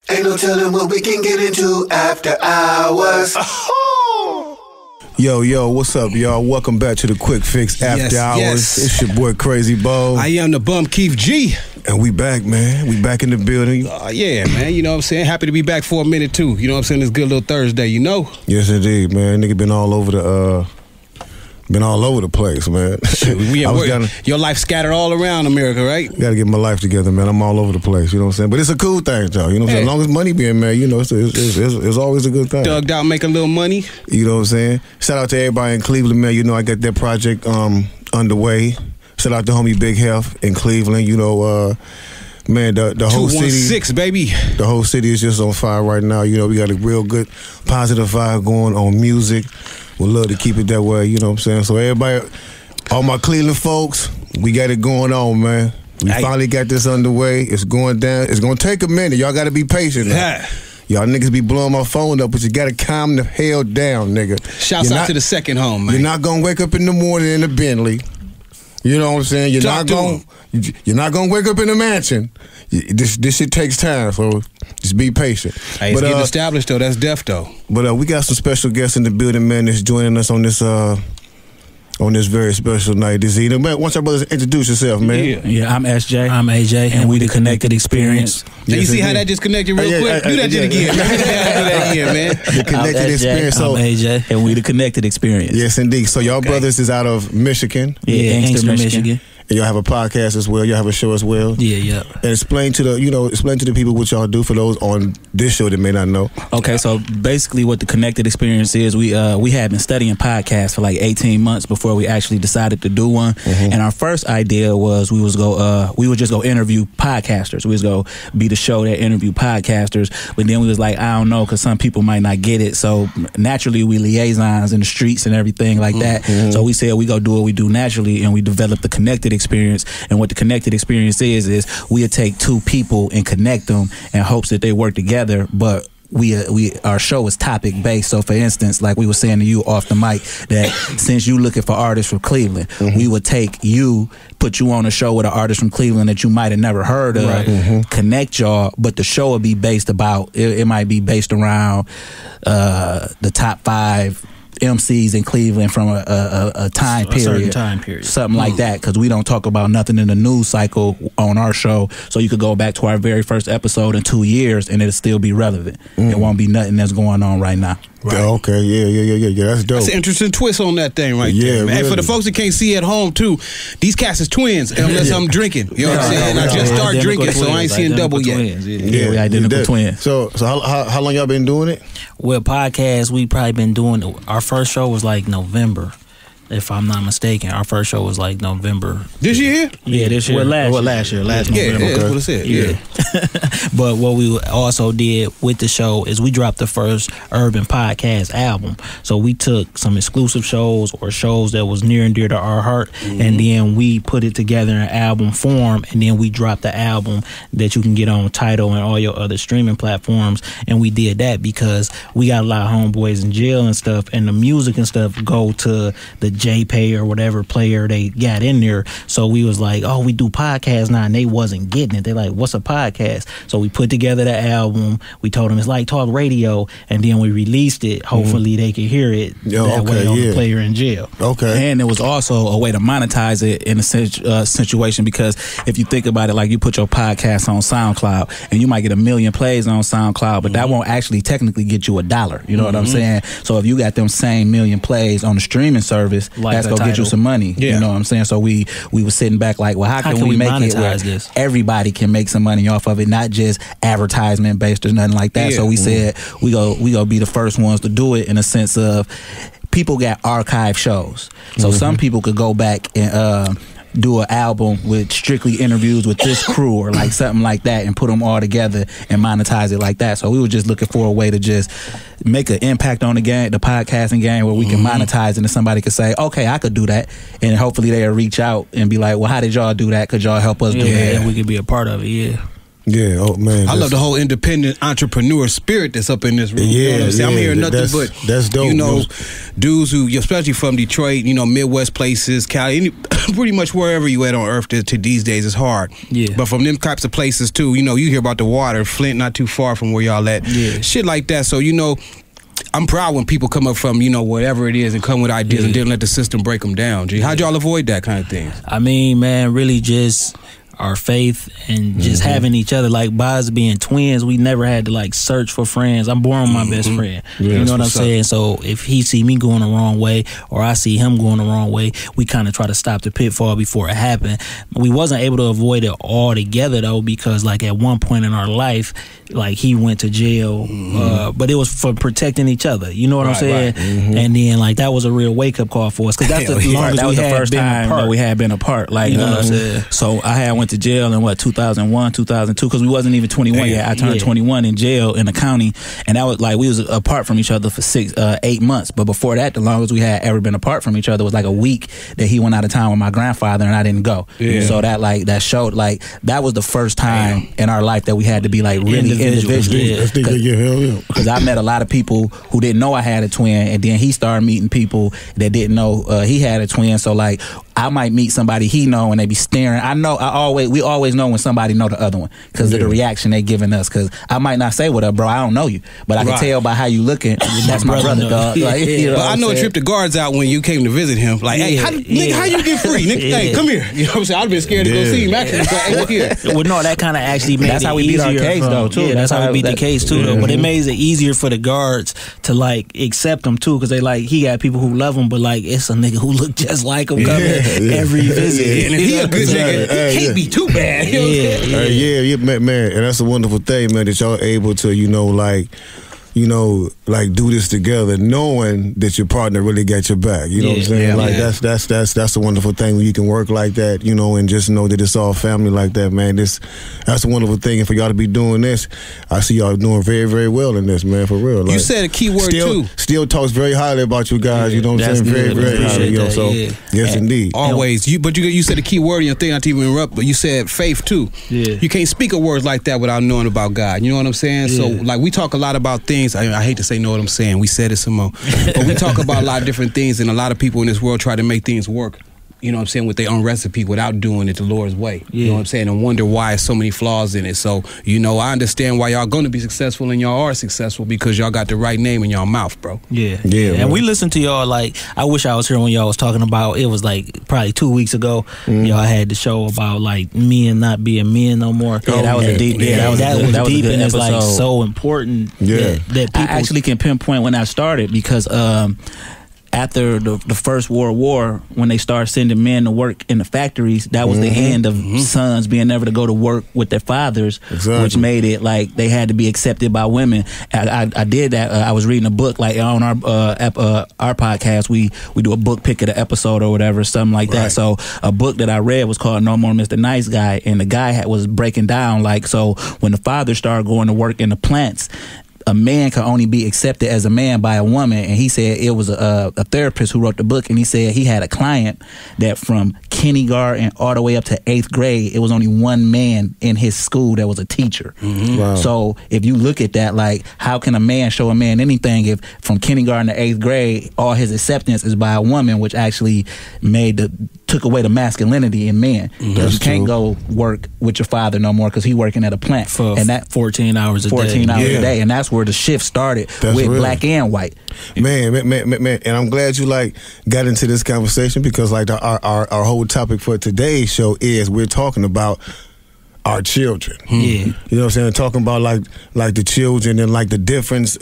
Ain't no telling what we can get into after hours. Yo, what's up, y'all? Welcome back to the Quick Fix After Hours. Yes. It's your boy Crazy Bo. I am the bum Keith G. And we back, man. We back in the building. Yeah, man. You know what I'm saying? Happy to be back for a minute, too. You know what I'm saying? It's a good little Thursday, you know? Yes, indeed, man. Nigga been all over the place, man. Your life scattered all around America, right? Gotta get my life together, man. I'm all over the place, you know what I'm saying? But it's a cool thing, though. You know what I'm saying? As long as money being made, you know, it's always a good thing. Thugged out, make a little money. You know what I'm saying? Shout out to everybody in Cleveland, man. You know, I got that project underway. Shout out to homie Big Health in Cleveland. You know, man, the whole city. 216, baby. The whole city is just on fire right now. You know, we got a real good, positive vibe going on music. We'd love to keep it that way, you know what I'm saying? So everybody, all my Cleveland folks, we got it going on, man. We finally got this underway. It's going down. It's going to take a minute. Y'all got to be patient now. Y'all niggas be blowing my phone up, but you got to calm the hell down, nigga. Shouts out to the second home, man. You're not going to wake up in the morning in a Bentley. You know what I'm saying? You're not going to wake up in a mansion. This shit takes time, so just be patient. Hey, it's getting established, though. That's deaf, though. But we got some special guests in the building, man, that's joining us on this very special night this evening. Man, once our brothers introduce yourself, man. Yeah, I'm SJ. I'm AJ, and we the Connected Experience. Now you see how that just connected real quick? Do that shit again, man. Do that again, man. The Connected Experience. I'm AJ, and we the Connected Experience. Yes, indeed. So y'all brothers is out of Michigan. Yeah, Inkster, Michigan. And y'all have a podcast as well. Y'all have a show as well. Yeah. And explain to the people what y'all do for those on this show that may not know. Okay, so basically what the Connected Experience is, we had been studying podcasts for like 18 months before we actually decided to do one. Mm-hmm. And our first idea was we would just go interview podcasters. We was go be the show that interview podcasters. But then we was like, I don't know, because some people might not get it. So naturally we liaisons in the streets and everything like that. Mm-hmm. So we said we go do what we do naturally, and we developed the Connected Experience. And what the Connected Experience is we take two people and connect them in hopes that they work together, but our show is topic based. So for instance, like we were saying to you off the mic, that since you looking for artists from Cleveland, mm-hmm. we would put you on a show with an artist from Cleveland that you might have never heard of, right. Mm-hmm. connect y'all, but the show would be based about, it might be based around the top 5 MCs in Cleveland from a time period, certain time period, something like that, because we don't talk about nothing in the news cycle on our show. So you could go back to our very first episode in 2 years and it'll still be relevant. It won't be nothing that's going on right now. Right. Okay, yeah, that's dope. That's an interesting twist on that thing right there, man. Really. And for the folks that can't see at home too, these cats is twins unless I'm drinking. You know what I'm saying? I just started drinking, so I ain't seeing double yet. Yeah, we identical twins. So how long y'all been doing it? Well, podcast, we probably been doing it. Our first show was like November, if I'm not mistaken. Our first show was like November. This year? Yeah, this year. Last year. Last November. Yeah, that's what it said. Yeah. But what we also did with the show is we dropped the first urban podcast album. So we took some exclusive shows or shows that was near and dear to our heart, mm-hmm. and then we put it together in album form, and then we dropped the album that you can get on Tidal and all your other streaming platforms. And we did that because we got a lot of homeboys in jail and stuff, and the music and stuff go to the JPay or whatever player they got in there. So we was like, oh, we do podcasts now, and they wasn't getting it. They're like, what's a podcast? So we put together the album. We told them it's like talk radio, and then we released it. Hopefully they could hear it that way on the player in jail. Okay. And it was also a way to monetize it in a situation, because if you think about it, like you put your podcast on SoundCloud and you might get 1 million plays on SoundCloud, but that won't actually technically get you $1. You know what I'm saying? So if you got them same 1 million plays on the streaming service, like that's gonna get you some money. Yeah. You know what I'm saying? So we were sitting back like, well, how can we make it where everybody can make some money off of it, not just advertisement based or nothing like that. So we said we go be the first ones to do it, in a sense of people got archive shows. So some people could go back and do an album with strictly interviews with this crew or like something like that, and put them all together and monetize it like that. So we were just looking for a way to just make an impact on the game, the podcasting game, where we can monetize it, and somebody could say, okay, I could do that, and hopefully they'll reach out and be like, well, how did y'all do that? Could y'all help us do that? And we could be a part of it. Yeah, oh man. I love the whole independent entrepreneur spirit that's up in this room. Yeah, you know what I'm saying? I'm hearing nothing but that's dope. You know, dudes who, especially from Detroit, you know, Midwest places, Cali, pretty much wherever you at on earth to these days is hard. Yeah. But from them types of places too, you know, you hear about the water, Flint, not too far from where y'all at. Yeah. Shit like that. So, you know, I'm proud when people come up from, you know, whatever it is and come with ideas and didn't let the system break them down. G, how'd y'all avoid that kind of thing? I mean, man, really just our faith and just having each other. Like, by us being twins, we never had to like search for friends. I'm born with my best friend. Yeah, you know what I'm what's up. saying? So if he see me going the wrong way or I see him going the wrong way, we kind of try to stop the pitfall before it happened. We wasn't able to avoid it all together though, because like at one point in our life, like he went to jail, but it was for protecting each other. You know what I'm saying? Right. And then like that was a real wake up call for us, because that's the longest That we was the had first been time apart. that we had been apart. Like, You know what I'm saying? So I went to jail in 2001, 2002, because we wasn't even 21 yet. I turned 21 in jail in the county, and that was like we was apart from each other for 8 months. But before that, the longest we had ever been apart from each other was like a week that he went out of town with my grandfather and I didn't go. Yeah. So that showed like that was the first time in our life that we had to be like really individual. That's the hell yeah. Because I met a lot of people who didn't know I had a twin, and then he started meeting people that didn't know he had a twin. So like I might meet somebody he know and they be staring. We always know when somebody know the other one because of the reaction they giving us. Because I might not say what up, bro. I don't know you, but I can tell by how you looking. That's my brother, dog. Like, you know But I know what it I'm tripped the guards out when you came to visit him. Like, hey, nigga, how you get free? Nigga, hey, come here. You know what I'm saying? I'd been scared to go see him actually. Like, hey, look here. Well, no, that kind of actually made That's it how we beat our easier case, though, too. Yeah, that's how we beat the case too, though. But it made it easier for the guards to like accept him too, because they like he got people who love him, but like it's a nigga who look just like him coming every visit. And if he a good nigga, he can't be too bad. You know what I'm saying? Yeah, man, and that's a wonderful thing, man, that y'all able to, like do this together, knowing that your partner really got your back. You know what I'm saying? Yeah, like man. that's a wonderful thing when you can work like that, you know, and just know that it's all family like that, man. That's a wonderful thing, and for y'all to be doing this, I see y'all doing very, very well in this, man, for real. Like, You said a key word too. Still talks very highly about you guys. You know what I'm That's saying? Very, good. very highly. Appreciate You know, that, so yeah. yes, indeed. Always. But you said a key word in your thing, not to even interrupt, but you said faith too. Yeah. You can't speak a word like that without knowing about God. You know what I'm saying? So Yeah. like we talk a lot about things. I hate to say know what I'm saying. We said it some more. But we talk about a lot of different things, and a lot of people in this world try to make things work. You know what I'm saying, with their own recipe without doing it the Lord's way. You know what I'm saying? And wonder why so many flaws in it. So, you know, I understand why y'all gonna be successful, and y'all are successful because y'all got the right name in y'all mouth, bro. Yeah, Yeah, And man. we listened to y'all like I wish I was here when y'all was talking about it was like probably 2 weeks ago. Y'all had the show about like men not being men no more. Yeah, that was a deep. Yeah, that was a deep good and it's like episode. so important. Yeah. that people I actually can pinpoint when I started because after the First World War, when they started sending men to work in the factories, that was the end of sons being able to go to work with their fathers, Exactly. which made it like they had to be accepted by women. I did that. I was reading a book like on our podcast. We do a book pick of the episode or whatever, something like that. So a book that I read was called No More Mr. Nice Guy, and the guy was breaking down like, so when the father started going to work in the plants, a man can only be accepted as a man by a woman. And he said it was a therapist who wrote the book, and he said he had a client that from kindergarten all the way up to 8th grade, it was only one man in his school that was a teacher. Wow. So if you look at that, like, how can a man show a man anything if from kindergarten to 8th grade all his acceptance is by a woman, which actually took away the masculinity in men. That's You can't true. go work with your father no more because he working at a plant for and that 14 hours a 14 day. hours Yeah. a day, and that's where the shift started That's with real. black and white. Man, and I'm glad you like got into this conversation because like our whole topic for today's show is we're talking about our children. Yeah. You know what I'm saying? Talking about like the children and like the difference,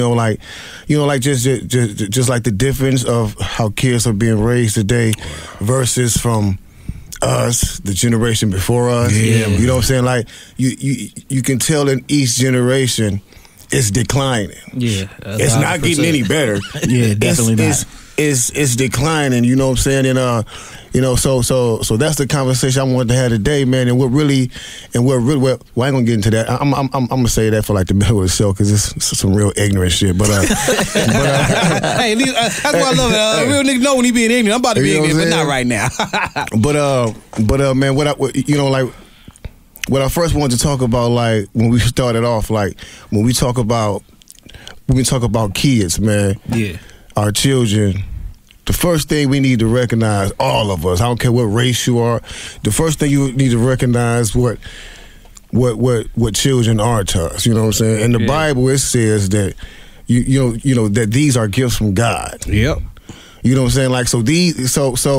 just like the difference of how kids are being raised today versus from us, the generation before us. Yeah. You know what I'm saying? Like you can tell in each generation it's declining. Yeah, It's not getting any better. Yeah, definitely not. It's declining. You know what I'm saying? And so that's the conversation I wanted to have today, man. And well, I ain't gonna get into that. I'm gonna say that for like the middle of the show because it's some real ignorant shit. But Hey, that's why I love it. A real nigga know when he being ignorant. I'm about to be You know what ignorant, but I'm not right now. man, what I first wanted to talk about, like when we started off, like when we talk about kids, man, our children. The first thing we need to recognize, all of us, I don't care what race you are, the first thing you need to recognize what children are to us. You know what I'm saying? In the Bible, it says that you know that these are gifts from God. Yep. You know what I'm saying? Like these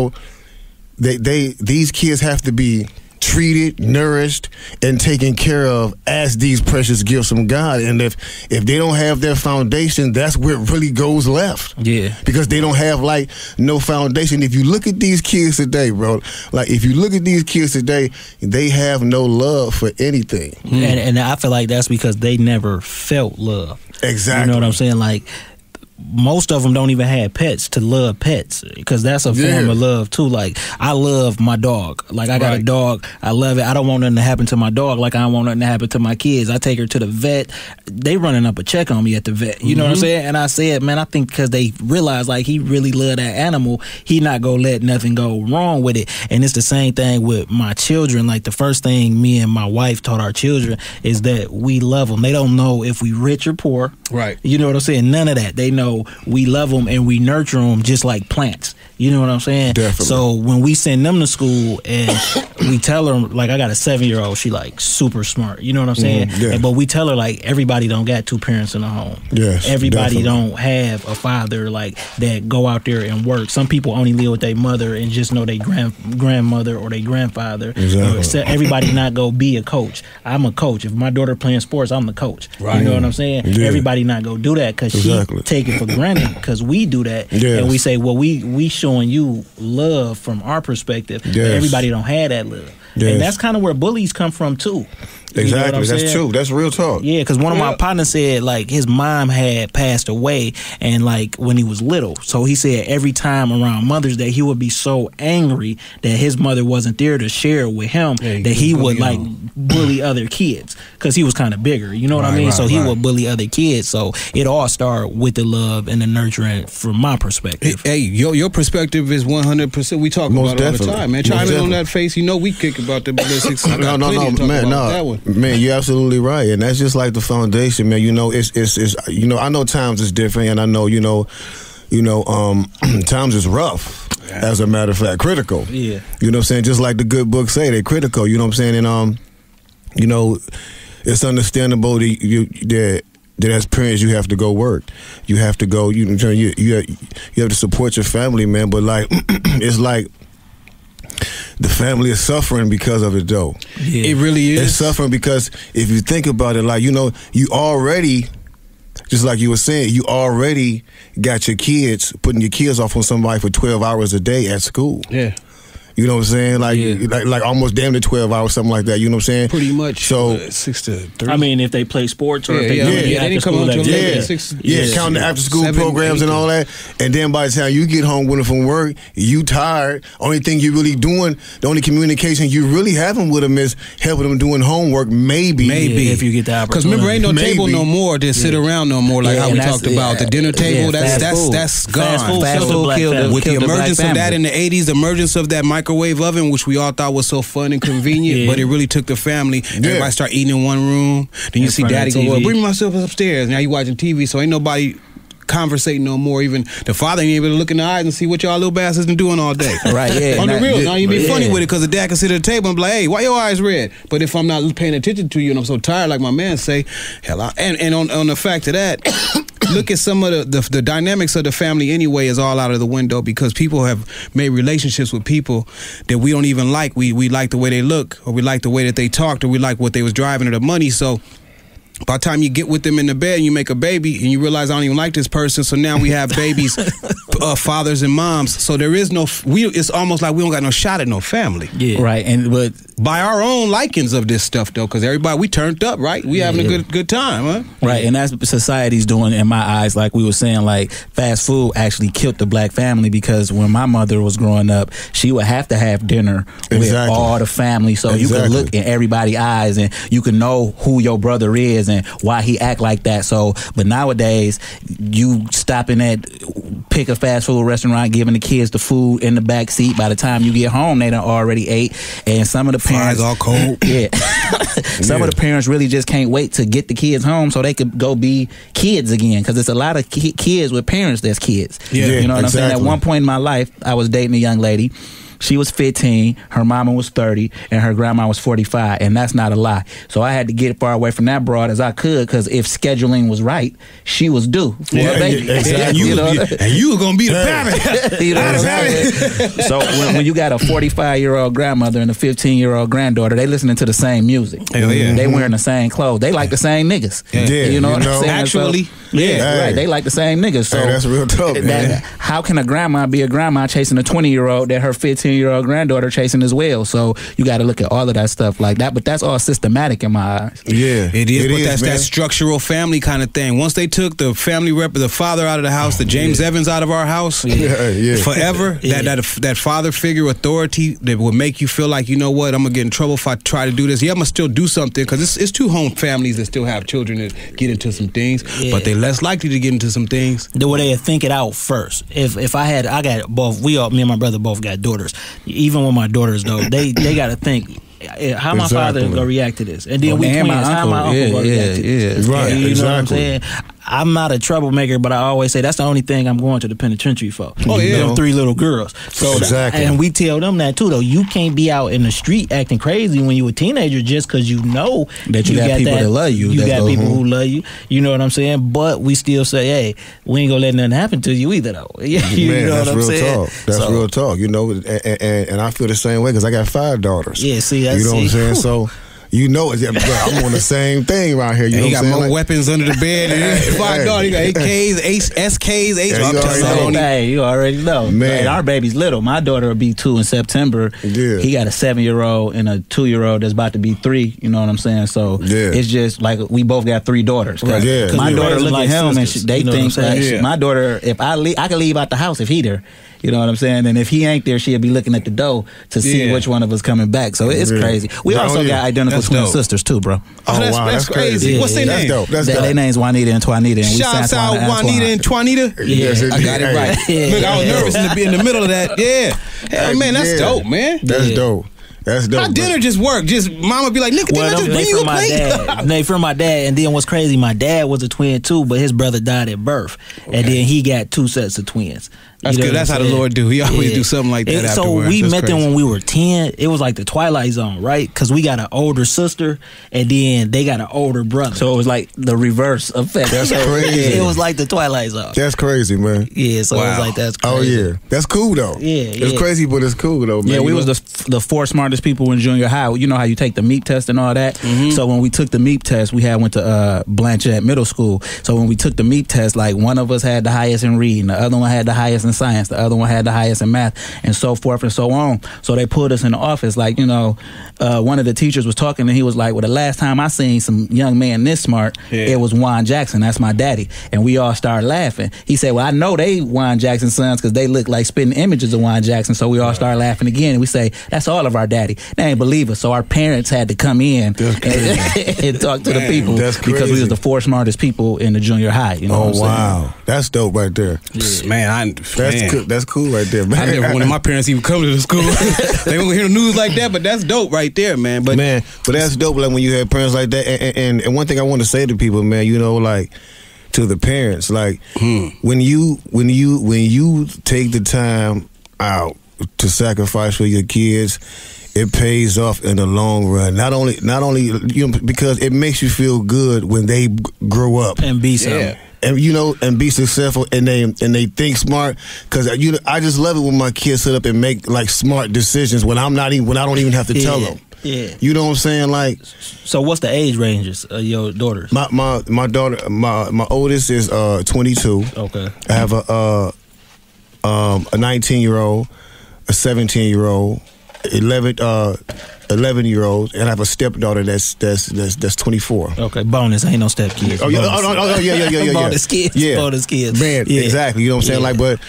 kids have to be treated, nourished, and taken care of as these precious gifts from God. And if they don't have their foundation, that's where it really goes left. Yeah. Because they don't have like no foundation. If you look at these kids today, bro, they have no love for anything. And I feel like that's because they never felt love. Exactly. You know what I'm saying? Like, most of them don't even have pets to love pets, because that's a form of love too. Like, I love my dog. Like, I got a dog. I love it. I don't want nothing to happen to my dog like I don't want nothing to happen to my kids. I take her to the vet. They running up a check on me at the vet. You know what I'm saying? And I said, man, I think because they realize like he really love that animal, he not gonna let nothing go wrong with it. And it's the same thing with my children. Like, the first thing me and my wife taught our children is that we love them. They don't know if we rich or poor. Right. You know what I'm saying? None of that. They know we love them and we nurture them just like plants. You know what I'm saying? Definitely. So when we send them to school and we tell them, like, I got a 7-year-old, she like super smart. You know what I'm saying? Yeah. But we tell her like everybody don't got 2 parents in the home. Yes, Everybody definitely. don't have a father like that go out there and work. Some people only live with their mother and just know their grandmother or their grandfather. Exactly. Everybody not go be a coach. I'm a coach. If my daughter playing sports, I'm the coach. Right. You know what I'm saying? Yeah. Everybody not go do that because she take it for granted because we do that. Yes. And we say, well, we showing you love from our perspective. Yes. But everybody don't have that love. Yes. And that's kind of where bullies come from too. You know what Exactly. I'm That's saying? true. That's real talk. Yeah, because one of my partners said like his mom had passed away and like when he was little. So he said every time around Mother's Day he would be so angry that his mother wasn't there to share it with him that he would like bully other kids because he was kind of bigger. You know what I mean? So he would bully other kids. So it all started with the love and the nurturing from my perspective. Hey, your perspective is 100%. We talk Most about it all the definitely. time, man. Most Chime in on definitely. that face. You know we kick about the ballistics. I got No, plenty to talk man, about no, that one. man, you're absolutely right, and that's just like the foundation, man. You know, it's you know, I know times is different, and I know times is rough. As a matter of fact, critical. Yeah. You know what I'm saying? Just like the good books say, they're critical. You know what I'm saying? And you know, it's understandable that as parents you have to go work. You have to go. You have to support your family, man. But like, it's like. The family is suffering because of it, though. Yeah. It really is. It's suffering because if you think about it, like, you know, you already, just like you were saying, you already got your kids, putting your kids off on somebody for 12 hours a day at school. Yeah. You know what I'm saying? Like almost damn near 12 hours, something like that. You know what I'm saying? Pretty much. So 6 to 3. I mean, if they play sports or if they they do didn't come after-school home till activities. counting the after school 7, programs 8, and all that. And then by the time you get home with them from work, you tired. Only thing you really doing, the only communication you really having with them is helping them doing homework. Maybe Yeah, if you get the Because opportunity. remember, ain't no Maybe. table no more to sit around no more like Yeah, how and we that's- talked about. The dinner table, fast food. that's gone. Fast food Fast killed the food black killed family. With the killed the black emergence of that family. in the 80s, the emergence of that microwave oven, which we all thought was so fun and convenient, but it really took the family. Everybody start eating in one room. Then you In see front of daddy the go, well, TV. bring myself upstairs. Now you watching TV, so ain't nobody conversating no more. Even the father ain't able to look in the eyes and see what y'all little bastards been doing all day. Right, yeah. On the And real, that- now you be yeah. funny with it because the dad can sit at the table and be like, hey, why your eyes red? But if I'm not paying attention to you and I'm so tired, like my man say, hell, and on the fact of that, look at some of the dynamics of the family anyway is all out of the window because people have made relationships with people that we don't even like. We like the way they look, or we like the way that they talked, or we like what they was driving or the money. So by the time you get with them in the bed and you make a baby and you realize I don't even like this person, so now we have babies, fathers and moms. So there is no, it's almost like we don't got no shot at no family. Yeah. Right, and but By our own likings of this stuff though, because everybody, we turned up, right? We having a good time, huh? right, and that's what society's doing in my eyes. Like we were saying, like fast food actually killed the black family because when my mother was growing up, she would have to have dinner with Exactly. all the family, so you could Exactly. look in everybody's eyes and you can know who your brother is and why he act like that. So, but nowadays, you stopping at pick a fast food restaurant, giving the kids the food in the back seat. By the time you get home, they done already ate. And some of the parents, Fries all cold. yeah, some of the parents really just can't wait to get the kids home so they could go be kids again. Because it's a lot of kids with parents that's kids. Yeah, you know what I'm saying. At exactly. one point in my life, I was dating a young lady. She was 15, her mama was 30, and her grandma was 45, and that's not a lie. So I had to get far away from that broad as I could, because if scheduling was right, she was due for a baby. exactly. And you were gonna be the parent. You know what I'm saying? So when you got a 45-year-old grandmother and a 15-year-old granddaughter, they listening to the same music. Hell yeah. They wearing the same clothes. They like the same niggas. Yeah, You know what I'm saying? Actually, So, yeah, Hey. right. They like the same niggas. So Hey, that's real tough, man. how can a grandma be a grandma chasing a 20-year-old that her 15-year-old granddaughter chasing as well? So you got to look at all of that stuff like that. But that's all systematic in my eyes. Yeah, It is, but that's man. that structural family kind of thing. Once they took the family the father out of the house, the James Evans out of our house, Yeah. forever, that father figure authority that would make you feel like, you know what, I'm gonna get in trouble if I try to do this. Yeah, I'm gonna still do something, because it's two home families that still have children that get into some things, but they less likely to get into some things. The way they think it out first. If I got both, me and my brother both got daughters. Even with my daughters though, they got to think. How my father Exactly. gonna react to this, and then we And twins. my How my uncle, uncle gonna react to this? Right, You know what I'm exactly. saying? I'm not a troublemaker, but I always say that's the only thing I'm going to the penitentiary for. Oh, yeah. Them 3 little girls. So Exactly. and we tell them that too though. You can't be out in the street acting crazy when you a teenager just because you know That you got people that love you. You That got go, people who love you. You know what I'm saying? But we still say, hey, we ain't gonna let nothing happen to you either though. you Man, know that's what I'm real saying? talk. That's So, real talk. You know, and I feel the same way because I got 5 daughters. Yeah, see, that's you know what I'm see. saying. So. You know, I'm on the same thing right here. You And know he what got I'm more saying? weapons under the bed. And $5. He got AKs, SKs, Yeah, you already So, know. hey, you already know. Man. And our baby's little. My daughter will be 2 in September. Yeah. He got a 7-year-old and a 2-year-old that's about to be 3. You know what I'm saying? So Yeah. it's just like we both got 3 daughters. Right. Yeah. My Yeah. daughter Raising look like at him and sisters. they You know think what I'm like saying? Yeah. my daughter. If I can leave out the house if he there. You know what I'm saying? And if he ain't there, she'll be looking at the door to see Yeah. which one of us coming back. So it's Yeah. crazy. We Yeah, also oh, yeah. got identical That's twin dope. sisters too, bro. Oh, that's crazy. What's their That's name? dope. That's Their dope. names Juanita and Twanita. And we Shouts Santuan out Juanita and Twanita. Yes, I got it hey. right. Look, I was nervous to be in the middle of that. Yeah. Hell, man, that's Yeah. dope, man. That's Yeah. dope. That's dope. My dinner just worked. Just mama be like, nigga, didn't I just bring you a from my plate? dad. They from my dad, and then what's crazy? My dad was a twin too, but his brother died at birth, and then he got 2 sets of twins. That's You know good. what That's I'm how the saying? Lord do. He always do something like that So afterwards. we That's met them crazy. when we were 10. It was like the Twilight Zone, right? Because we got an older sister, and then they got an older brother. So it was like the reverse effect. That's crazy. It was like the Twilight Zone. That's crazy, man. Yeah, so it was Wow. like that's Oh crazy. yeah, that's cool though. Yeah, it's yeah. crazy, but it's cool though, man. Yeah, we You was know? the 4 smartest people in junior high. You know how you take the MEP test and all that. So when we took the MEP test, we went to Blanchett Middle School. So when we took the MEP test, like one of us had the highest in reading, the other one had the highest in science, the other one had the highest in math, and so forth and so on. So they put us in the office. Like one of the teachers was talking, and he was like, "Well, the last time I seen some young man this smart, it was Juan Jackson. That's my daddy." And we all started laughing. He said, "Well, I know they Juan Jackson sons because they look like spitting images of Juan Jackson." So we all started laughing again, and we say, "That's all of our daddy." They ain't believe us, so our parents had to come in and talk to the people That's because we crazy. was the 4 smartest people in the junior high. You know Oh what I'm saying? wow, that's dope right there. Man, That's cool. That's cool right there, man. I never wanted my parents even come to the school. They won't hear the news like that, but that's dope right there, man. But man, but that's dope. Like when you have parents like that, and one thing I want to say to people, man, like to the parents, like when you take the time out to sacrifice for your kids, it pays off in the long run. Not only because it makes you feel good when they grow up And be something. and be successful and they think smart, because I just love it when my kids sit up and make like smart decisions when I don't even have to tell them. Yeah. You know what I'm saying? Like, So what's the age ranges of your daughters? my daughter, my oldest is 22. Okay. I have a 19-year-old, a 17-year-old, 11-year-olds, and I have a stepdaughter that's 24. Okay, bonus. Ain't no step kids. Oh yeah. Bonus kids. Yeah. Bonus kids. Man, Yeah. exactly. You know what I'm saying? Yeah. Like, but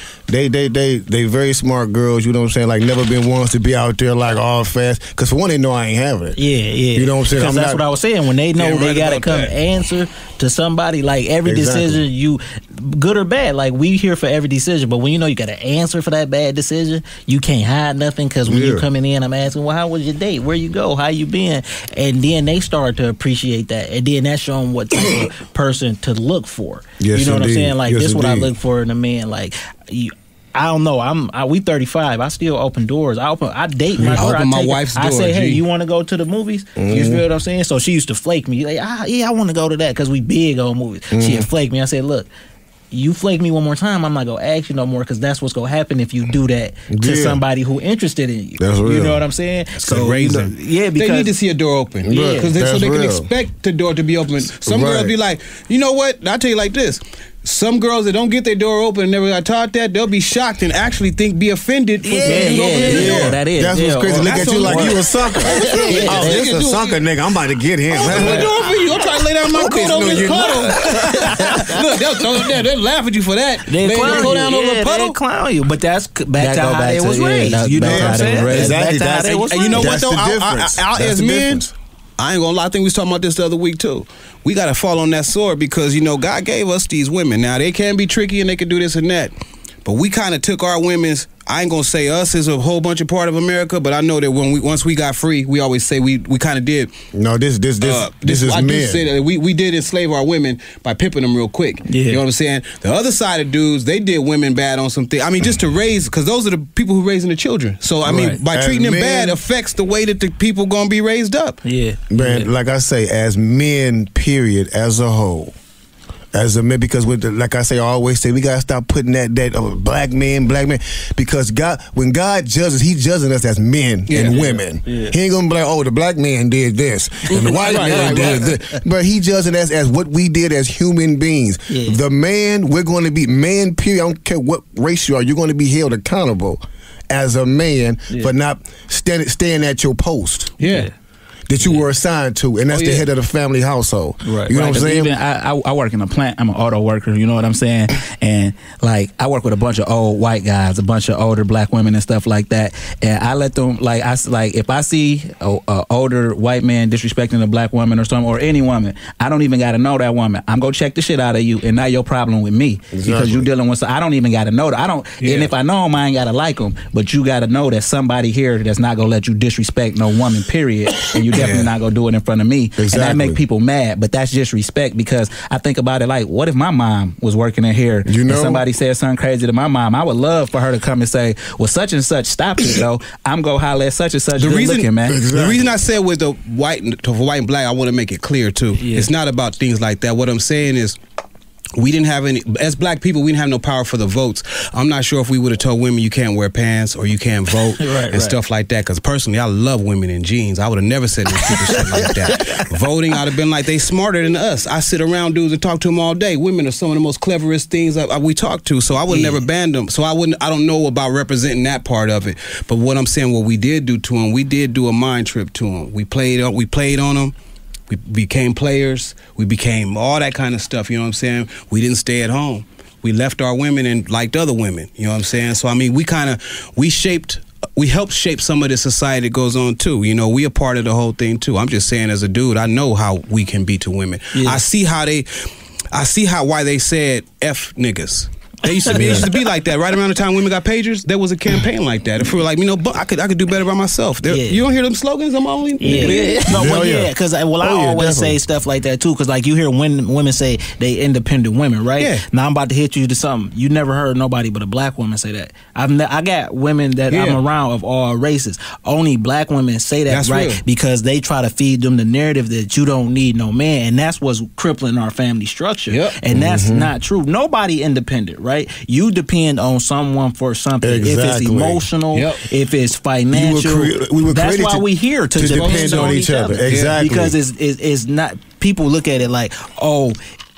they very smart girls. You know what I'm saying? Like, never been ones to be out there like all fast. Because for one, they know I ain't having it. Yeah. You know what I'm saying? Because that's what I was saying. When they know Yeah, they right gotta about come that. answer to somebody, like every Exactly. decision, you good or bad. Like we here for every decision, but when you know you gotta answer for that bad decision, you can't hide nothing. Because when you Yeah. coming in, I'm asking, well, how was your date? Where you go? How you been? And then they start to appreciate that, and then that's showing what type of person to look for. Yes, you know what I'm indeed. saying? Like Yes, this, what I indeed. look for in a man. Like you. I don't know. We 35. I still open doors. I date my girl. open my take her- wife's I door, say, hey, G. you want to go to the movies? You feel what I'm saying? So she used to flake me. Like, yeah, I want to go to that because we big on movies. She'd flake me. I said, look, you flake me one more time, I'm not gonna ask you no more because that's what's gonna happen if you do that to Yeah. somebody who interested in you. That's You real. know what I'm saying? Good raising. yeah, they because need to see a door open. Yeah. Because so That's they can real. expect the door to be open. Some girls Right. be like, you know what? I'll tell you like this. Some girls that don't get their door open and never got taught that, they'll be shocked and actually be offended for yeah, you opening the door. that is. That's what's crazy. Or- Look at you like you a sucker. Yeah. Oh, They this can a do it. sucker nigga. I'm about to get him. Open the door for you. I'm trying to lay down my Okay, coat no, over this you're puddle. Look, they'll laugh at you for that. They Lay clown your coat you. down over Yeah, a puddle. they clown you. But that's back That to go how back they to- was yeah, raised. that- You know back what to I'm how they saying? was raised. Exactly. Back to how they was And you know raised. what That's though? the difference. That's As the men, difference. I ain't gonna lie. I think we was talking about this the other week too. We gotta fall on that sword because God gave us these women. Now they can be tricky and they can do this and that, but we kind of took our women's. I ain't gonna say us as a whole bunch of part of America, but I know that once we got free, we always say we kind of did. No, this is I do men. say that we did enslave our women by pimping them real quick. Yeah. You know what I'm saying? The other side of dudes, they did women bad on some things. I mean, just to raise, because those are the people who raising the children. So I mean, Right. by As treating them men- bad affects the way that the people gonna be raised up. Yeah. Man, Yeah. like I say, as men, period, as a whole. As a man, because like I say, I always say, we gotta stop putting that black man, because God, when God judges, He judging us as men and women. Yeah. He ain't gonna be like, oh, the black man did this and the white man did this, but He judging us as what we did as human beings. Yeah. The man, we're going to be man. Period. I don't care what race you are. You're going to be held accountable as a man for not staying at your post. Yeah. That you were assigned to, and that's Oh, the yeah. head of the family household. Right. You know what I'm 'Cause saying? Even I work in a plant. I'm an auto worker. You know what I'm saying? And like I work with a bunch of old white guys, a bunch of older black women and stuff like that. And I let them if I see a older white man disrespecting a black woman or something, or any woman, I don't even got to know that woman. I'm gonna check the shit out of you, and not your problem with me because you dealing with. I don't even got to know that. I don't. Yeah. And if I know them, I ain't got to like them. But you got to know that somebody here that's not gonna let you disrespect no woman. Period. And you definitely not gonna do it in front of me. And that Exactly. make people mad, but that's just respect because I think about it like, what if my mom was working in here You know? and somebody said something crazy to my mom? I would love for her to come and say, well, such and such, stop it though. I'm gonna holler at such and such. Good looking, man. The reason I said with the white and black, I want to make it clear too. Yeah. It's not about things like that. What I'm saying is, we didn't have any, as black people, we didn't have no power for the votes. I'm not sure if we would have told women you can't wear pants or you can't vote and stuff like that. Because personally, I love women in jeans. I would have never said no stupid shit like that. Voting, I'd have been like, they smarter than us. I sit around dudes and talk to them all day. Women are some of the most cleverest things we talk to. So I would have never banned them. So I don't know about representing that part of it. But what I'm saying, what we did do to them, we did do a mind trip to them. We played on them. We became players. We became all that kind of stuff. You know what I'm saying? We didn't stay at home. We left our women and liked other women. You know what I'm saying? So I mean, we helped shape some of the society that goes on too. You know, we a part of the whole thing too. I'm just saying, as a dude, I know how we can be to women. Yeah. I see why they said F niggas. It used to be like that. Right around the time women got pagers, there was a campaign like that. If we were like, but I could do better by myself. Yeah. You don't hear them slogans? I'm only No, well, yeah. because I always definitely. say stuff like that too. Because like you hear women say they independent women, right? Yeah. Now I'm about to hit you to something. You never heard nobody but a black woman say that. I got women that Yeah. I'm around of all races. Only black women say that, That's right? real. Because they try to feed them the narrative that you don't need no man, and that's what's crippling our family structure. Yep. And that's not true. Nobody independent, right? You depend on someone for something. If it's Exactly. emotional, Yep. if it's financial, we were that's created why we here to depend on each other. Exactly. because it's not. People look at it like, oh,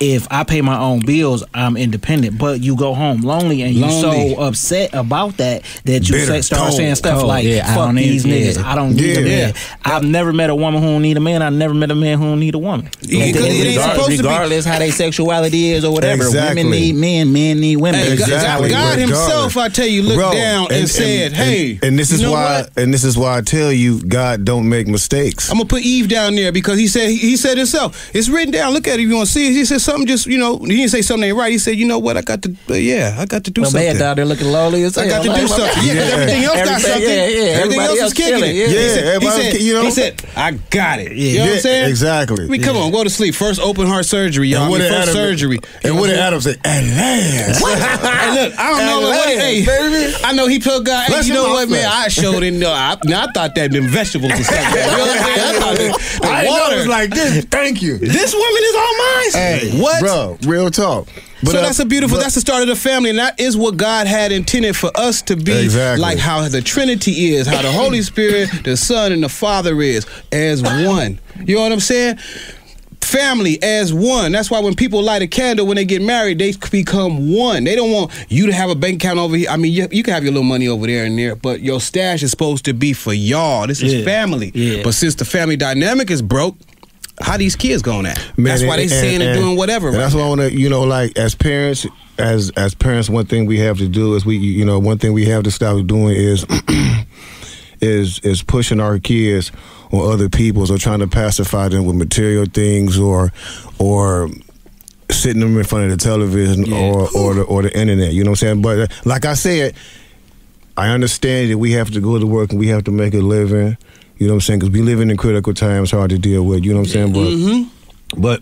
if I pay my own bills, I'm independent. But you go home lonely, and you so upset about that you start saying stuff like, "Fuck these niggas, I don't need a man." I've never met a woman who don't need a man. I never met a man who don't need a woman. Regardless how their sexuality is or whatever, women need men need women. Hey, God Himself, I tell you, looked down and said, "Hey," and this is why, I tell you, God don't make mistakes. I'm gonna put Eve down there because he said himself. It's written down. Look at it if you want to see it. He said something. Just he didn't say something ain't right. He said, "You know what? I got to do something." Man down there looking lowly as hell. I got to do something. Yeah, everything else got something. Everything else is kicking it. He said, "I got it." You know what I'm saying? Exactly. I mean, come on, go to sleep. First open heart surgery, y'all. First surgery. And what did Adam say? At last. Hey, look, I don't know what. Hey, I know he told God, "Hey, you know what, man? I showed him. I thought that them vegetables or something. You know what I'm saying? I thought the water was like this. Thank you. This woman is all mine." Hey, what, bro? Real talk. But so that's that's the start of the family, and that is what God had intended for us to be, like how the Trinity is, how the Holy Spirit, the Son, and the Father is, as one. You know what I'm saying? Family as one. That's why when people light a candle when they get married, they become one. They don't want you to have a bank account over here. I mean, you can have your little money over there and there, but your stash is supposed to be for y'all. This is family. Yeah. But since the family dynamic is broke, how these kids going at? That's why they saying and doing whatever. Right? That's why I want to, like as parents, as parents, one thing we have to do is one thing we have to stop doing is is pushing our kids on other people's or trying to pacify them with material things or sitting them in front of the television or the internet. You know what I'm saying? But like I said, I understand that we have to go to work and we have to make a living. You know what I'm saying? Because we living in critical times, hard to deal with. You know what I'm saying? But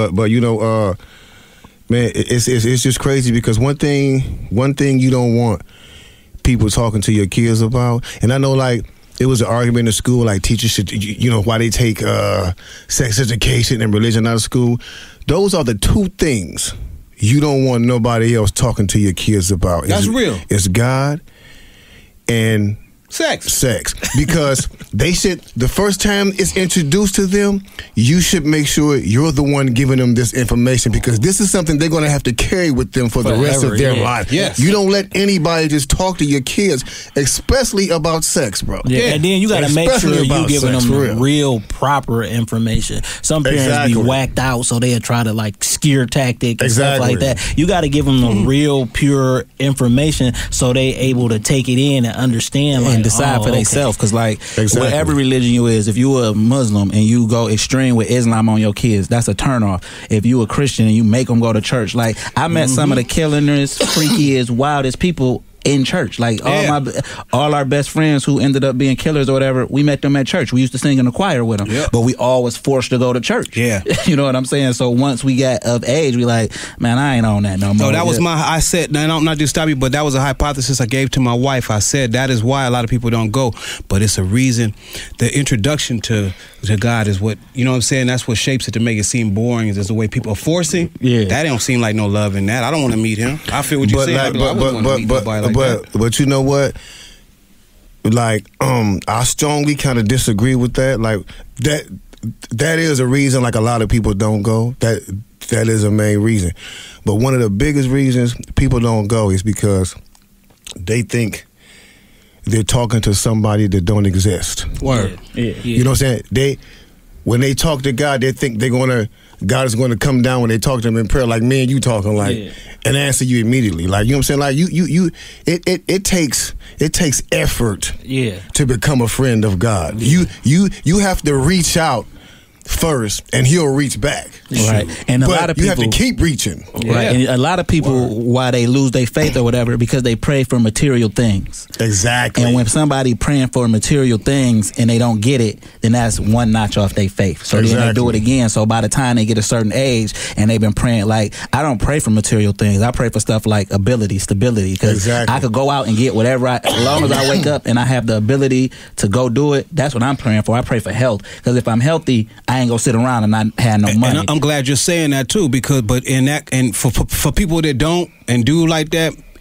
man, it's just crazy because one thing you don't want people talking to your kids about, and I know like it was an argument in school, like teachers should, why they take sex education and religion out of school. Those are the two things you don't want nobody else talking to your kids about. That's real. It's God and sex. Because the first time it's introduced to them, you should make sure you're the one giving them this information because this is something they're going to have to carry with them for the rest of their life. Yes. You don't let anybody just talk to your kids, especially about sex, bro. Yeah. And then you got to make sure you're giving them real proper information. Some parents be whacked out, so they'll try to like scare tactic and stuff like that. You got to give them the real, pure information so they able to take it in and understand and decide for themselves. Because like whatever religion you is, if you a Muslim and you go extreme with Islam on your kids, that's a turnoff. If you a Christian and you make them go to church, like I met some of the killingest, freakiest, wildest people in church. Like all our best friends who ended up being killers or whatever, we met them at church. We used to sing in the choir with them, but we all was forced to go to church. Yeah. You know what I'm saying? So once we got of age, we like, man, I ain't on that no more. So that was I said, I'm not just stop you, but that was a hypothesis I gave to my wife. I said that is why a lot of people don't go, but it's a reason. The introduction to God is what, you know what I'm saying? That's what shapes it to make it seem boring. Is the way people are forcing. Yeah. That don't seem like no love in that. I don't want to meet him. I feel what you're saying. I wouldn't want to meet nobody like that. But you know what? Like, I strongly kind of disagree with that. Like, that is a reason. Like, a lot of people don't go. That is a main reason. But one of the biggest reasons people don't go is because they think they're talking to somebody that don't exist. Word. Yeah. You know what I'm saying? When they talk to God, they think God is going to come down when they talk to him in prayer, like me and you talking, like, and answer you immediately. Like, you know what I'm saying? Like, it takes effort to become a friend of God. You have to reach out first, and he'll reach back. Right. And a lot of people, you have to keep reaching. Right. And a lot of people, why they lose their faith or whatever, because they pray for material things. Exactly. And when somebody praying for material things and they don't get it, then that's one notch off their faith. So then they do it again. So by the time they get a certain age and they've been praying, like, I don't pray for material things. I pray for stuff like ability, stability. Because I could go out and get whatever as long as I wake up and I have the ability to go do it, that's what I'm praying for. I pray for health. Because if I'm healthy, I ain't gonna sit around and not have no money. And I'm glad you're saying that too, because for people that don't and do like that,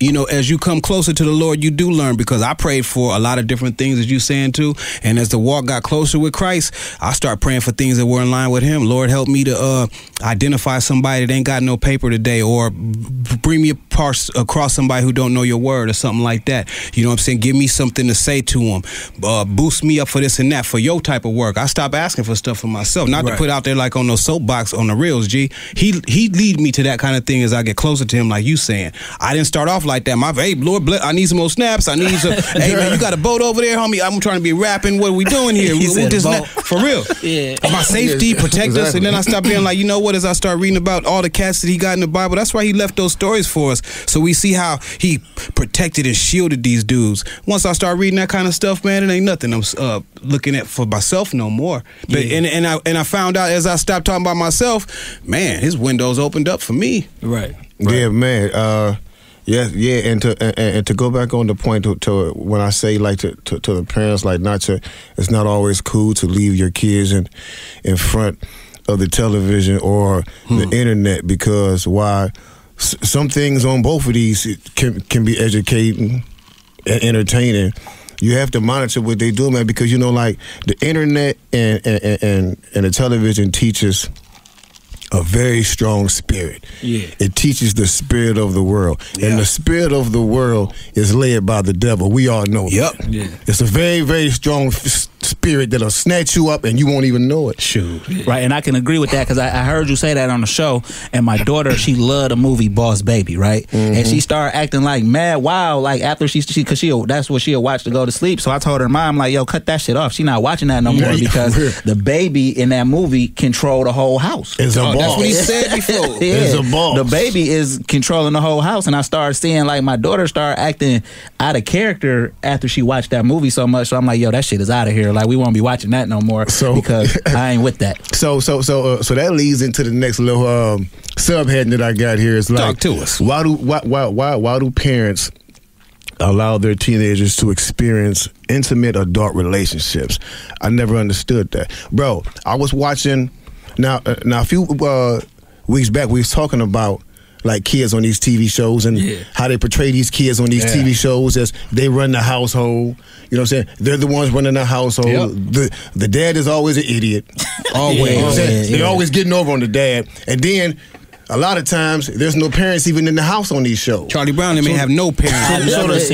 you know, as you come closer to the Lord, you do learn, because I prayed for a lot of different things, as you saying too. And as the walk got closer with Christ, I start praying for things that were in line with Him. Lord, help me to identify somebody that ain't got no paper today, or bring me across somebody who don't know your word or something like that. You know what I'm saying? Give me something to say to them. Boost me up for this and that, for your type of work. I stopped asking for stuff for myself, not to put out there like on no soapbox on the reels, G. He lead me to that kind of thing as I get closer to Him, like you saying. I didn't start off like that. Hey, Lord, I need some more snaps. I need some. Hey, man, you got a boat over there, homie? I'm trying to be rapping. What are we doing here? For real. Yeah. My safety, protect us. And then I stopped being like, you know what? As I start reading about all the cats that He got in the Bible, that's why He left those stories for us. So we see how He protected and shielded these dudes. Once I start reading that kind of stuff, man, it ain't nothing I'm looking at for myself no more. But and I found out as I stopped talking about myself, man, His windows opened up for me. Right. Yeah, man. And to go back on the point to when I say like to the parents, like it's not always cool to leave your kids in front of the television or the internet, because some things on both of these can be educating and entertaining. You have to monitor what they do, man, because, you know, like the internet and the television teaches a very strong spirit. Yeah. It teaches the spirit of the world. Yeah. And the spirit of the world is led by the devil. We all know that. Yeah. It's a very, very strong spirit that'll snatch you up and you won't even know it. Shoot. Yeah. Right, and I can agree with that, because I heard you say that on the show, and my daughter, she loved the movie Boss Baby, right? Mm-hmm. And she started acting like mad wild, like after because that's what she'll watch to go to sleep. So I told her mom, like, yo, cut that shit off. She not watching that no more, because the baby in that movie controlled the whole house. It's a boss. That's what he said before. Yeah. It's a boss. The baby is controlling the whole house, and I started seeing like my daughter start acting out of character after she watched that movie so much. So I'm like, yo, that shit is out of here. Like, we won't be watching that no more, because I ain't with that. So that leads into the next little subheading that I got here. Is like, talk to us. Why do parents allow their teenagers to experience intimate adult relationships? I never understood that, bro. I was watching now a few weeks back. We was talking about like kids on these TV shows and how they portray these kids on these TV shows as they run the household. You know what I'm saying? They're the ones running the household. Yep. The dad is always an idiot. Always. You know what I'm saying? They're always getting over on the dad. And then a lot of times there's no parents even in the house on these shows. Charlie Brown, they may have no parents. So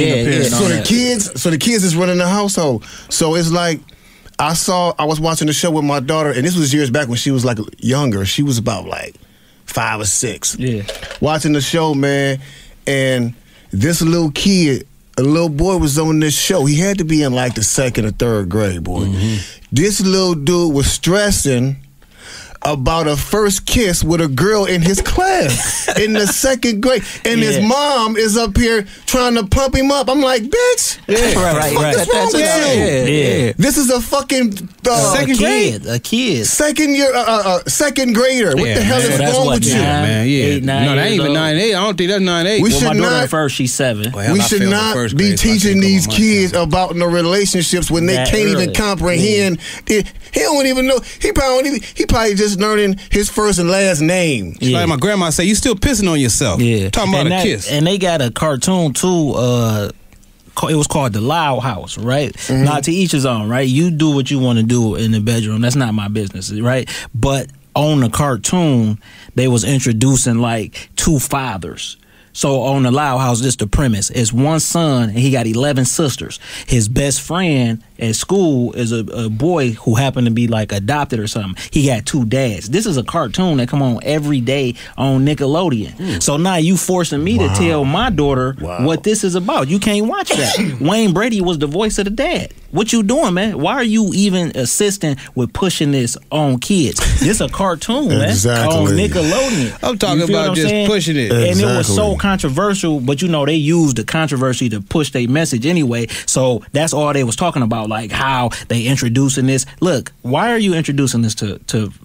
the kids is running the household. So it's like, I was watching the show with my daughter, and this was years back when she was like younger. She was about like 5 or 6. Yeah. Watching the show, man, and this little kid, a little boy was on this show. He had to be in like the 2nd or 3rd grade, boy. Mm-hmm. This little dude was stressing about a first kiss with a girl in his class in the 2nd grade, and his mom is up here trying to pump him up. I'm like, bitch, right. What's wrong with you? This is a fucking second grade, a kid, second grader. What the hell is wrong with you, man? Yeah, no, that ain't even 9-8. I don't think that's 9-8. We should my daughter not. First, she's 7. We should not be teaching these kids about no relationships when they can't even comprehend. He don't even know. He probably just learning his first and last name. Yeah. Like my grandma say, you still pissing on yourself. Yeah, talking about a kiss. And they got a cartoon too. It was called The Loud House, right? Mm-hmm. Not to each his own, right? You do what you want to do in the bedroom. That's not my business, right? But on the cartoon, they was introducing like 2 fathers. So on The Loud House, this the premise. It's one son and he got 11 sisters. His best friend at school is a boy who happened to be like adopted or something. He got 2 dads. This is a cartoon that come on every day on Nickelodeon. So now you forcing me to tell my daughter what this is about. You can't watch that. Wayne Brady was the voice of the dad. What you doing, man? Why are you even assisting with pushing this on kids? This a cartoon, man, on Nickelodeon. I'm talking about just pushing it. And it was so controversial, but you know they used the controversy to push their message anyway. So that's all they was talking about, like how they introducing this. Look, why are you introducing this to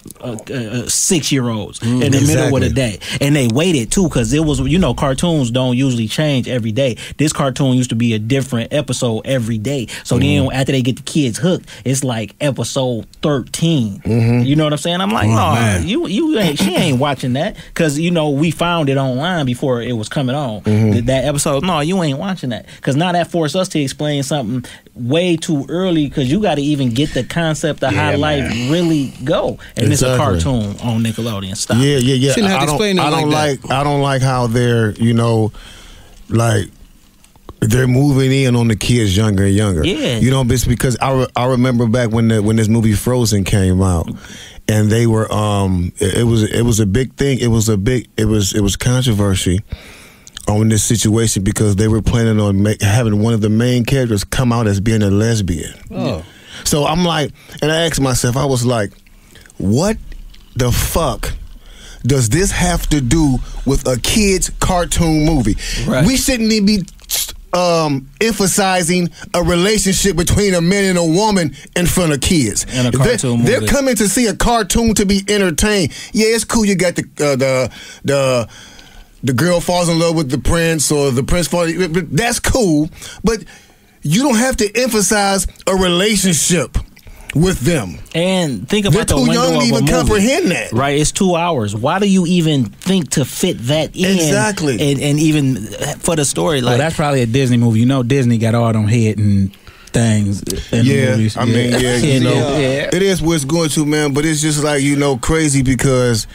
6-year-olds in the middle of the day? And they waited too, because it was, you know, cartoons don't usually change every day. This cartoon used to be a different episode every day. So then after they get the kids hooked, it's like episode 13. Mm-hmm. You know what I'm saying? I'm like, man. you ain't, she ain't watching that because we found it online before it was coming on. Mm-hmm. That episode, no, you ain't watching that because now that forced us to explain something way too early because you got to even get the concept of how life really go, and it's a cartoon on Nickelodeon. Stop. Yeah. Shouldn't have to explain it I don't like that. I don't like how they're like they're moving in on the kids younger and younger. Yeah. It's because I remember back when this movie Frozen came out, and they were it was a big thing. It was controversy on this situation because they were planning on having one of the main characters come out as being a lesbian. Oh. So I'm like, and I asked myself, I was like, what the fuck does this have to do with a kid's cartoon movie? Right. We shouldn't even be emphasizing a relationship between a man and a woman in front of kids. In a cartoon movie. They're coming to see a cartoon to be entertained. Yeah, it's cool. You got the girl falls in love with the prince, or the prince falls. That's cool, but you don't have to emphasize a relationship with them. And think about They're the too window young of to a even movie. comprehend that. Right, it's 2 hours. Why do you even think to fit that in? Exactly. And even for the story, Well, like that's probably a Disney movie. Disney got all them hidden things in the movies. I mean, Yeah. it is where it's going to, man. But it's just like crazy because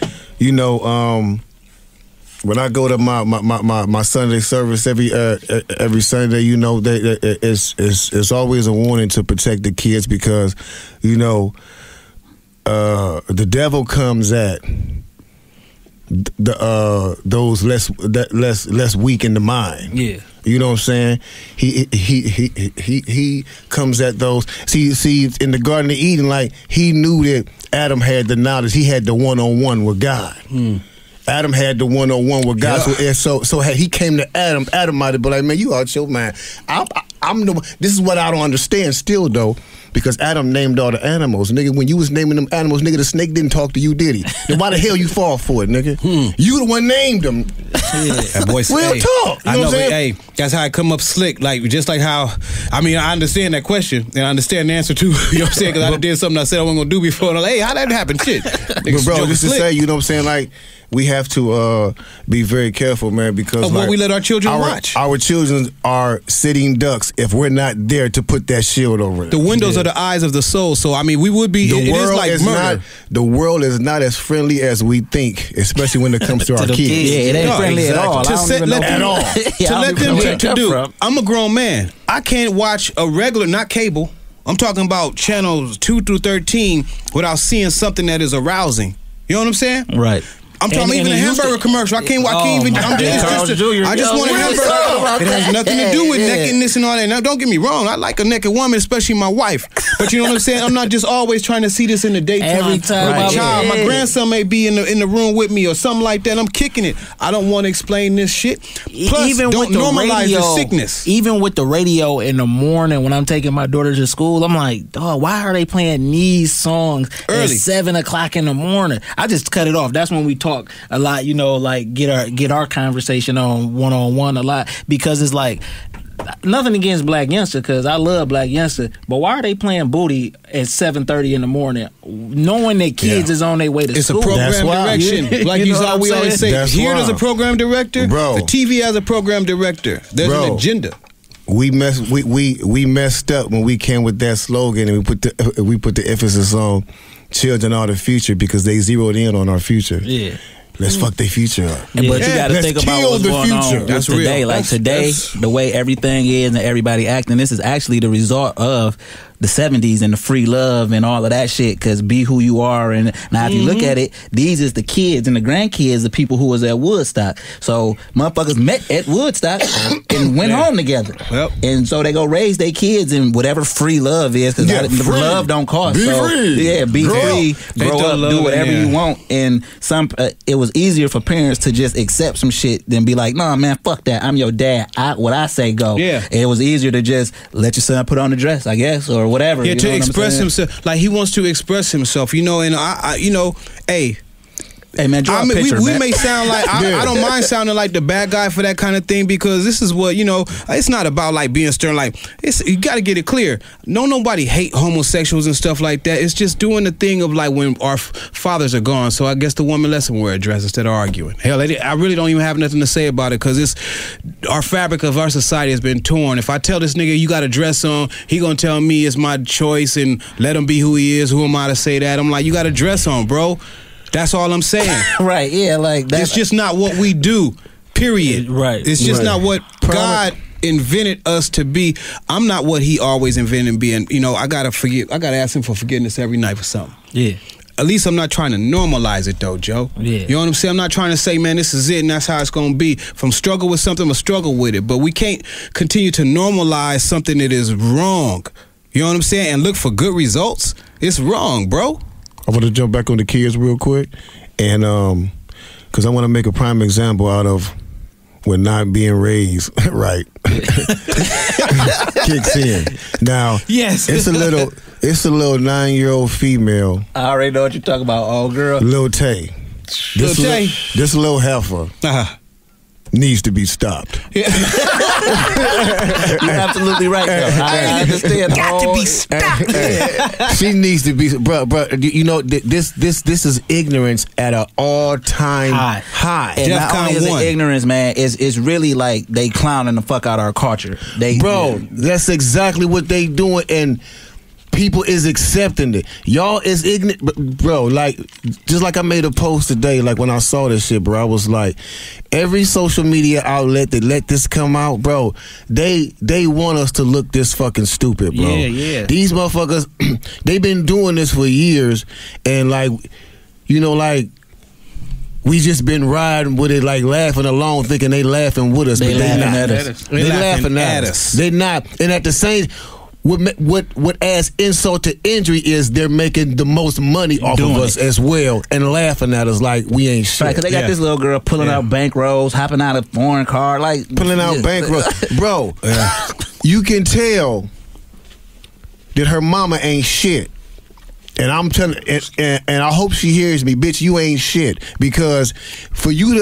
when I go to my Sunday service every Sunday, it's always a warning to protect the kids because the devil comes at those less weak in the mind. Yeah. You know what I'm saying? He comes at those. See, in the Garden of Eden, like he knew that Adam had the knowledge. He had the one-on-one with God. Adam had the one-on-one with God. Yeah. So had he came to Adam, Adam might have been like, man, you out your mind. This is what I don't understand still, though, because Adam named all the animals. Nigga, when you was naming them animals, nigga, the snake didn't talk to you, did he? Then why the hell you fall for it, nigga? You the one named them. That boy said, Real talk. You I know know, what I'm but saying? hey, that's how I come up slick. Like, just like how, I understand that question, and I understand the answer too. You know what I'm saying? Because I did something I said I wasn't going to do before, and I'm like, hey, how that happen? Shit. But bro, just to say, you know what I'm saying? Like, we have to be very careful, man, because of what we let our children watch. Our children are sitting ducks if we're not there to put that shield over them. The windows are the eyes of the soul. So, we would be, it is like murder. The world is not as friendly as we think, especially when it comes to our kids. Yeah, it ain't friendly at all. To let them to do. From. I'm a grown man. I can't watch a regular, not cable. I'm talking about channels 2 through 13 without seeing something that is arousing. You know what I'm saying? Right. I'm talking even a hamburger commercial. I can't even. I just want a hamburger. It has nothing to do with nakedness and all that. Now, don't get me wrong. I like a naked woman, especially my wife. But you know what I'm saying? I'm not just always trying to see this in the daytime. Every time, with my right. child, my Yeah. grandson may be in the room with me or something like that. I'm kicking it. I don't want to explain this shit. Plus, Even don't with the normalize radio, the sickness. Even with the radio in the morning when I'm taking my daughter to school, I'm like, dog, why are they playing these songs Early. at 7 o'clock in the morning? I just cut it off. That's when we talk a lot, like get our conversation on one-on-one a lot, because it's like, nothing against Black Youngster, because I love Black Youngster, but why are they playing booty at 7:30 in the morning, knowing that kids is on their way to It's school? a program That's why. direction. Like You know what I'm we always say, saying? That's here why. there's a program director. Bro. The TV has a program director. There's an agenda. We messed up when we came with that slogan, and we put the emphasis on children are the future because they zeroed in on our future. Yeah. Let's fuck their future up. But you got to Let's think about kill what's the going future. on That's with today. real. Like today, the way everything is and everybody acting, this is actually the result of the 70s and the free love and all of that shit, because be who you are. And now if you look at it, these is the kids and the grandkids, the people who was at Woodstock. So motherfuckers met at Woodstock and went home together. Yep. And so they go raise their kids in whatever free love is, because love don't cost. Be so free. yeah, be Grow free, up. grow They throw up, love do in whatever there. you want. And it was easier for parents to just accept some shit than be like, nah, man, fuck that. I'm your dad. What I say go. Yeah. It was easier to just let your son put on the dress, I guess, or whatever. Yeah, you know to what I'm express saying? himself. Like, he wants to express himself, and hey, Hey man, draw I mean, a picture, we man. may sound like I don't mind sounding like the bad guy for that kind of thing, because this is what, you know, it's not about like being stern. Like, you got to get it clear. Nobody hate homosexuals and stuff like that. It's just doing the thing of like when our fathers are gone. So I guess the woman lets them wear a dress instead of arguing. Hell, I really don't even have nothing to say about it, because it's our fabric of our society has been torn. If I tell this nigga you got a dress on, he gonna tell me it's my choice and let him be who he is. Who am I to say that? I'm like, you got a dress on, bro. That's all I'm saying. Right, yeah, like that. It's just not what we do, period. Right. It's just Right. not what God invented us to be. I'm not what he always invented being. You know, I gotta ask him for forgiveness every night for something. Yeah. At least I'm not trying to normalize it though, Joe. Yeah. You know what I'm saying? I'm not trying to say, man, this is it and that's how it's gonna be. If I'm struggle with something, I'm gonna struggle with it. But we can't continue to normalize something that is wrong. You know what I'm saying? And look for good results. It's wrong, bro. I want to jump back on the kids real quick, and because I want to make a prime example out of when not being raised right kicks in. Now, Yes. it's a little 9-year-old female, I already know what you're talking about, old girl. Lil Tay. Lil Tay. This little heifer needs to be stopped. You're absolutely right, though. I understand. Got to be stopped. She needs to be, bro. You know, this is ignorance at an all-time high. And not DEFCON only is it 1. ignorance, man, it's really like they clowning the fuck out our culture. That's exactly what they doing, and people is accepting it. Y'all is ignorant, bro. Like, just like I made a post today, like when I saw this shit, bro, I was like, every social media outlet that let this come out, bro, they want us to look this fucking stupid, bro. Yeah. These motherfuckers, they been doing this for years, and like, you know, like, we just been riding with it, like laughing along, thinking they laughing with us, They but laughing not. at us. They laughing at us. They not, and at the same. What adds insult to injury is they're making the most money off of us as well, and laughing at us like we ain't shit. Right, because they got this little girl pulling out bankrolls, hopping out of foreign car, like Pulling out bankrolls, bro. You can tell that her mama ain't shit. And I'm telling, and I hope she hears me, bitch. You ain't shit, because for you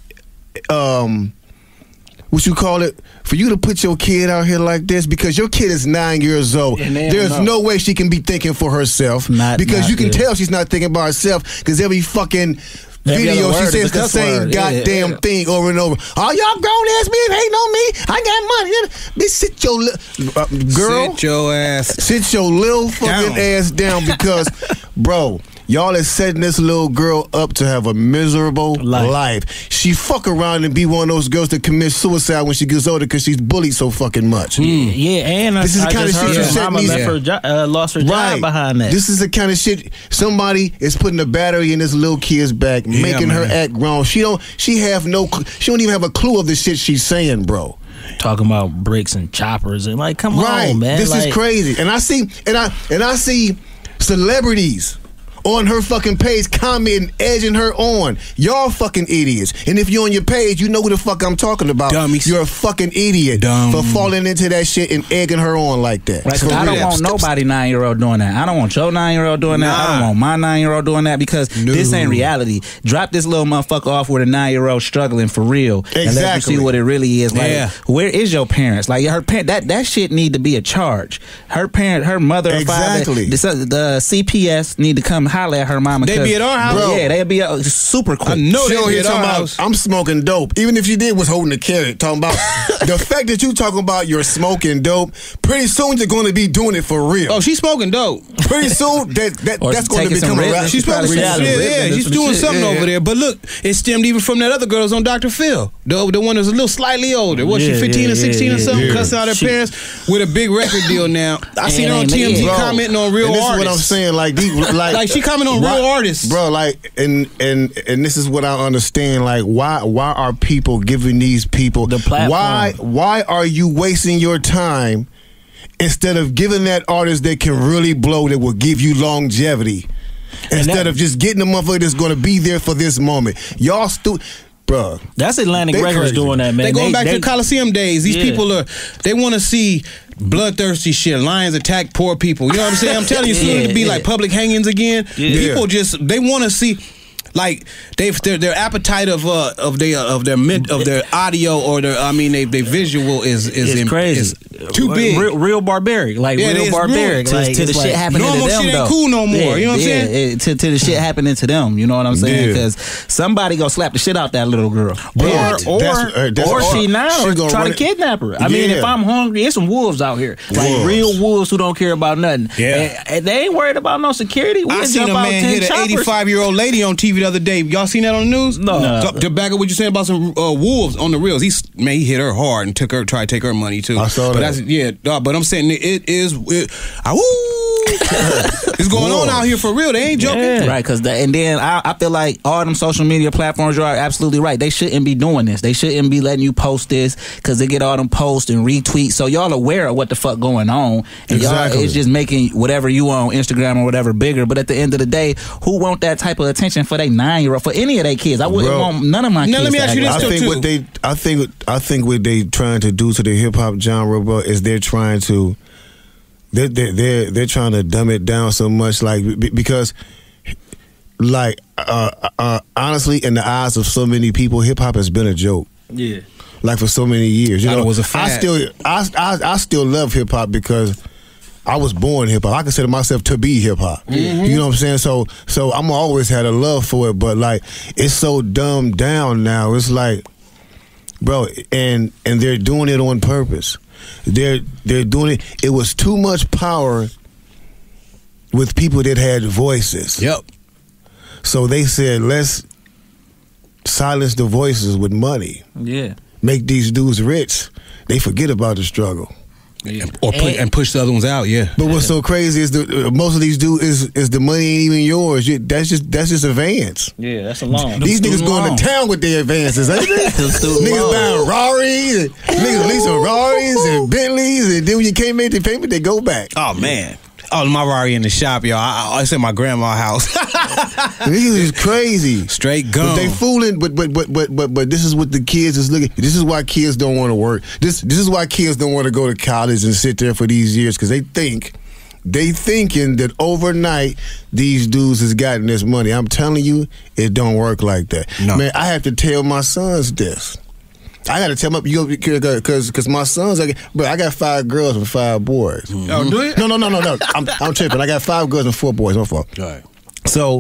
to, what you call it? For you to put your kid out here like this, because your kid is 9 years old, there's no way she can be thinking for herself. Because you can tell she's not thinking about herself, because every fucking video she says the same goddamn thing over and over. Oh, y'all grown ass men hating on me. I got money. Bitch, sit your girl. Sit your ass. Sit your little fucking ass down, because, bro, y'all is setting this little girl up to have a miserable life. She fuck around and be one of those girls that commit suicide when she gets older because she's bullied so fucking much. Yeah, and This is the kind of shit you set mama these- lost her job behind that. This is the kind of shit somebody is putting a battery in this little kid's back, making her act grown. She don't even have a clue of the shit she's saying, bro. Talking about bricks and choppers and like, come on, man. This is crazy. And I see celebrities on her fucking page commenting, edging her on. Y'all fucking idiots. And if you're on your page, you know who the fuck I'm talking about. Dummies. You're a fucking idiot for falling into that shit and egging her on like that. Right, 'cause I don't want nobody 9-year-old doing that. I don't want your 9-year-old doing that. I don't want my 9-year-old doing that, because this ain't reality. Drop this little motherfucker off with a 9-year-old struggling for real, and let you see what it really is. Like, where is your parents? Like, her parent, that shit need to be a charge. Her parent, her mother, or father, the CPS need to come holler at her mama. They be at our house, bro. Yeah, they'll be super quick. I know She they on be here at talking our about house. I'm smoking dope. Even if she did was holding a carrot, talking about the fact that you talking about you're smoking dope. Pretty soon you're going to be doing it for real. Oh, she's smoking dope. Pretty soon that's going to become a rap. She's smoking some shit. She's doing something over there. But look, it stemmed even from that other girl that's on Dr. Phil. The one that's a little slightly older. Was she 15 or 16 or something? Cussing out her parents with a big record deal now. I seen her on TMZ commenting on real and this artists. is what I'm saying. Like she commenting on real artists. Bro, like, and this is what I understand. Like, why are people giving these people the platform? Why are you wasting your time instead of giving that artist that can really blow, that will give you longevity, instead of just getting a motherfucker that's going to be there for this moment? Y'all Bro, that's Atlantic Records doing that, man. They going back to the Coliseum days. These people they want to see bloodthirsty shit. Lions attack poor people. You know what I'm saying? I'm telling you, soon to be like public hangings again. People they want to see. Like their appetite of their audio or their visual is crazy. Is too big. Real barbaric. Like real barbaric. Like, to the shit happening to them. Normal shit ain't cool no more. You know what I'm saying? To the shit happening to them. You know what I'm saying? Because somebody gonna slap the shit out that little girl. Or she now or try to kidnap her. I mean, if I'm hungry, there's some wolves out here. Like real wolves who don't care about nothing. Yeah. And they ain't worried about no security. I seen a man hit an 85-year-old lady on TV the other day. Y'all seen that on the news? No. To back up what you saying about some wolves on the reels. He hit her hard and tried to take her money too. I saw that. But I'm saying it's going on out here for real. They ain't joking. Yeah. Right, and then I feel like all them social media platforms, you are absolutely right. They shouldn't be doing this. They shouldn't be letting you post this because they get all them posts and retweets. So y'all aware of what the fuck going on. And y'all, it's just making whatever you on Instagram or whatever bigger. But at the end of the day, who want that type of attention for their 9-year-old, for any of their kids? I wouldn't want none of my kids. Let me ask you this I think what they trying to do to the hip hop genre, bro, is they're trying to dumb it down so much, like because like honestly, in the eyes of so many people, hip hop has been a joke. Yeah. Like for so many years, you know, it was a fad. I still love hip hop because I was born hip hop. I consider myself to be hip hop. Mm-hmm. You know what I'm saying? So I'm always had a love for it, but like it's so dumbed down now. It's like, bro, and they're doing it on purpose. They're doing it. It was too much power with people that had voices. Yep. So they said, let's silence the voices with money. Yeah. Make these dudes rich. They forget about the struggle. Yeah. And push the other ones out, yeah. But what's so crazy is most of these dudes is the money ain't even yours. That's just advance. Yeah, that's a loan. These niggas going to town with their advances, ain't they? Niggas buying Rarries, and niggas leasing Rarries and Bentleys, and then when you can't make the payment, they go back. Oh man. Oh, my Rari in the shop, y'all. It's in my grandma's house. Niggas is crazy. Straight gone. But they fooling. But this is what the kids is looking. This is why kids don't want to work. This is why kids don't want to go to college and sit there for these years, because they thinking that overnight these dudes has gotten this money. I'm telling you, it don't work like that. No. Man, I have to tell my sons this. I got to tell my because my sons, bro, I got 5 girls and 5 boys. Mm-hmm. Oh, do it? No. I'm tripping. I got 5 girls and 4 boys. No fault. All right. So,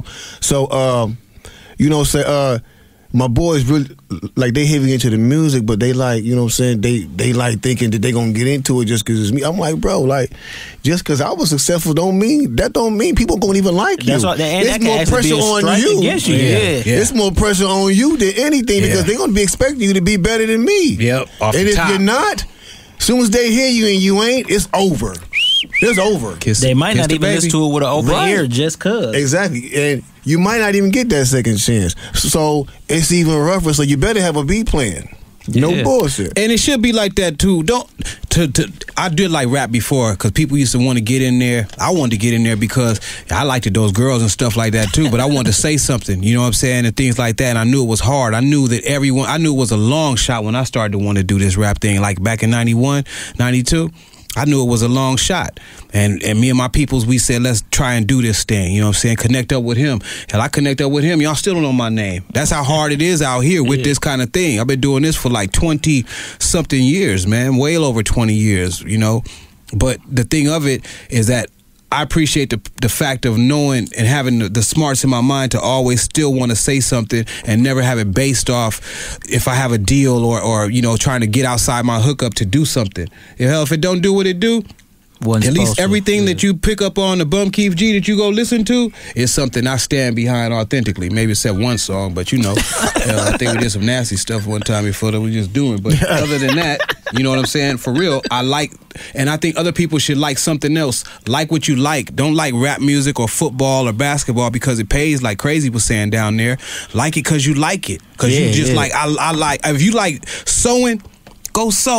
my boys really like they heavy into the music, but they like, you know what I'm saying, they like thinking that they gonna get into it just because it's me. I'm like, bro, like just because I was successful don't mean people gonna even like you. It's more pressure on you. Yeah. It's more pressure on you than anything because they're gonna be expecting you to be better than me. Yep. And if you're not, as soon as they hear you and you ain't, it's over. It's over. They might not even listen to it with an open ear just cause. Exactly. And you might not even get that second chance. So it's even rougher. So you better have a B plan. No bullshit. And it should be like that too. I did like rap before because people used to want to get in there. I wanted to get in there because I liked those girls and stuff like that too. But I wanted to say something, you know what I'm saying, and things like that. And I knew it was hard. I knew it was a long shot when I started to want to do this rap thing, like back in 91, 92. I knew it was a long shot. And me and my peoples, we said, let's try and do this thing. You know what I'm saying? Connect up with him. And I connect up with him. Y'all still don't know my name. That's how hard it is out here with this kind of thing. I've been doing this for like 20-something years, man. Way over 20 years, you know. But the thing of it is that I appreciate the fact of knowing and having the smarts in my mind to always still want to say something and never have it based off if I have a deal or you know, trying to get outside my hookup to do something. If it don't do what it do, at least everything that you pick up on the Bum Keith G that you go listen to is something I stand behind authentically. Maybe except one song, but you know, I think we did some nasty stuff one time before that we just doing. But other than that, you know what I'm saying? For real, I like, and I think other people should like something else. Like what you like. Don't like rap music or football or basketball because it pays, like Crazy was saying down there. Like it because you like it. Because you just like, I like, if you like sewing, go sew.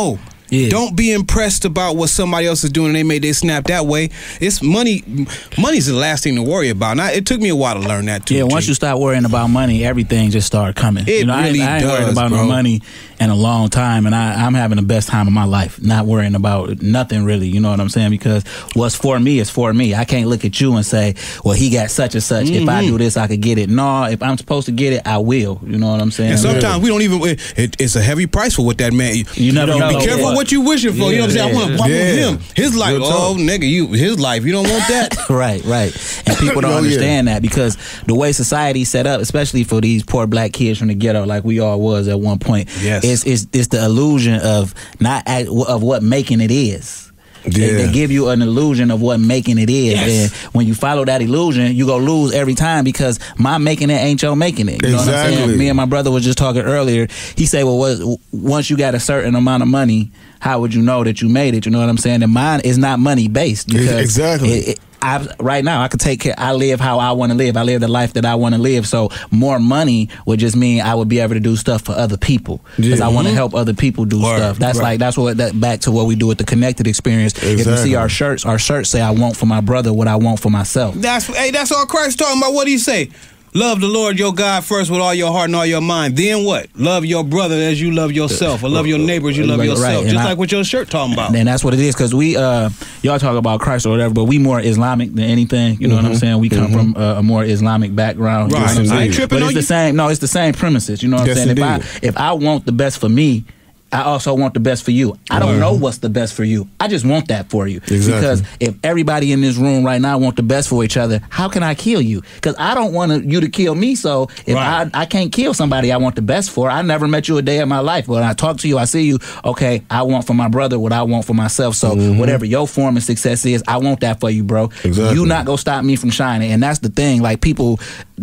Yeah. Don't be impressed about what somebody else is doing and they made their snap that way. It's money. Money's the last thing to worry about. Now, it took me a while to learn that too. Yeah, once you start worrying about money, everything just started coming. It I really ain't worried does, about bro. no money in a long time, and I'm having the best time of my life. Not worrying about nothing really. You know what I'm saying? Because what's for me is for me. I can't look at you and say, "Well, he got such and such. If I do this, I could get it." No, if I'm supposed to get it, I will. You know what I'm saying? And sometimes we don't even. It's a heavy price for what that man. You never know. Be careful what you wishing for. You know what I'm saying? I want him. His life. Real talk. Oh, nigga, his life. You don't want that. Right. And people don't understand that because the way society's set up, especially for these poor black kids from the ghetto, like we all was at one point, Yes. it's the illusion of of what making it is. They give you an illusion of what making it is. Yes. And when you follow that illusion, you go lose every time because my making it ain't your making it. You know what I'm saying? Exactly. Me and my brother was just talking earlier. He said, well, once you got a certain amount of money, how would you know that you made it? You know what I'm saying? And mine is not money based. Because Exactly. right now, I could take care. I live how I want to live. I live the life that I want to live. So more money would just mean I would be able to do stuff for other people because I want to help other people do stuff. That's back to what we do with the Connected Experience. If you see our shirts say, "I want for my brother what I want for myself." That's all Christ talking about. What do you say? Love the Lord your God first with all your heart and all your mind. Then what? Love your brother as you love yourself, or love your neighbor as you love yourself. Right. Just like what your shirt talking about. And that's what it is, because we y'all talk about Christ or whatever, but we more Islamic than anything. You know what I'm saying? We come from a more Islamic background. Right. You know what I'm I saying? ain't tripping But on it's the you. same. No, it's the same premises. You know what I'm Yes, saying? indeed. If I want the best for me, I also want the best for you. I don't know what's the best for you. I just want that for you. Exactly. Because if everybody in this room right now want the best for each other, how can I kill you? Because I don't want you to kill me. So if Right. I can't kill somebody I want the best for, I never met you a day in my life. When I talk to you, I see you, okay, I want for my brother what I want for myself. So whatever your form of success is, I want that for you, bro. Exactly. You not gonna stop me from shining. And that's the thing. Like people,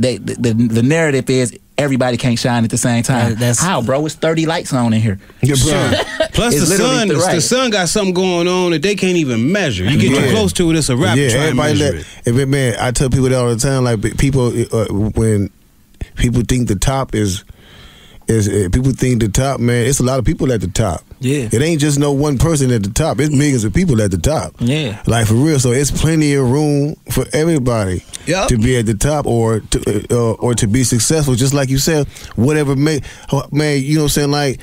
the narrative is everybody can't shine at the same time. How, bro? It's 30 lights on in here. Yeah, bro. Plus It's the sun, literally the sun got something going on that they can't even measure. You get too close to it, it's a rap. Yeah, try and everybody measure it. man, I tell people that all the time. Like people, when people think the top is people think the top, man. It's a lot of people at the top. Yeah. It ain't just no one person at the top. It's millions of people at the top. Yeah. Like for real. So it's plenty of room for everybody Yep. to be at the top or to be successful. Just like you said, whatever man. You know what I'm saying? Like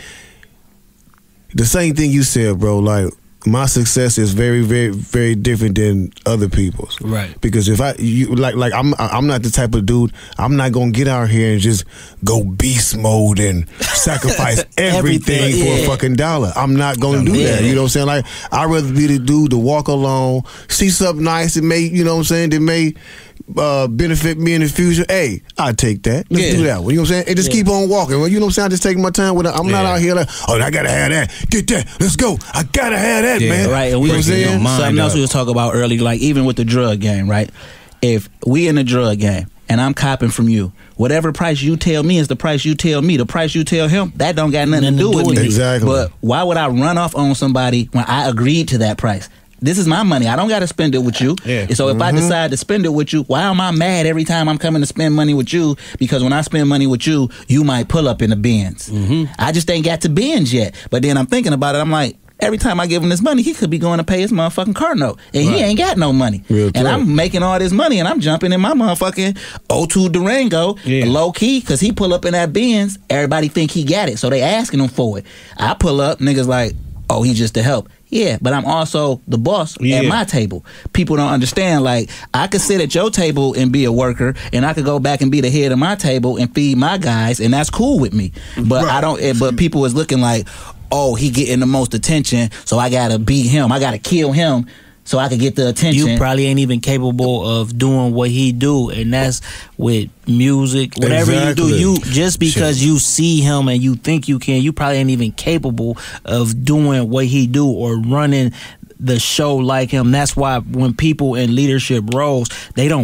the same thing you said, bro. Like my success is very, very, very different than other people's. Right. Because if I'm not the type of dude. I'm not gonna get out here and just go beast mode and sacrifice everything for a fucking dollar. I'm not gonna do that. You know what I'm saying? Like I'd rather be the dude to walk along, see something nice that may, you know what I'm saying, that may benefit me in the future. Hey, I'll take that. Let's do that one. You know what I'm saying? And just keep on walking. Well, you know what I'm saying? I just take my time with it. I'm not out here like, oh, I gotta have that. Get that. Let's go. I gotta have that, man. Right, and we You know what I'm was saying? something else we was talking about earlier, like even with the drug game, right? If we in the drug game and I'm copping from you, whatever price you tell me is the price you tell me. The price you tell him, that don't got nothing to do with me. Exactly. But why would I run off on somebody when I agreed to that price? This is my money. I don't got to spend it with you. Yeah. So if I decide to spend it with you, why am I mad every time I'm coming to spend money with you? Because when I spend money with you, you might pull up in the Benz. I just ain't got to Benz yet. But then I'm thinking about it. I'm like, every time I give him this money, he could be going to pay his motherfucking car note. And he ain't got no money. Real And talk. I'm making all this money and I'm jumping in my motherfucking O2 Durango, low key, because he pull up in that Benz. Everybody think he got it. So they asking him for it. I pull up, niggas like, oh, he just to help. Yeah, but I'm also the boss at my table. People don't understand. Like, I could sit at your table and be a worker, and I could go back and be the head of my table and feed my guys, and that's cool with me. But I don't. But people is looking like, oh, he getting the most attention, so I gotta beat him. I gotta kill him so I could get the attention. You probably ain't even capable of doing what he do, and that's with music, whatever you do. You just because you see him and you think you can, you probably ain't even capable of doing what he do or running the show like him. That's why when people in leadership roles, they don't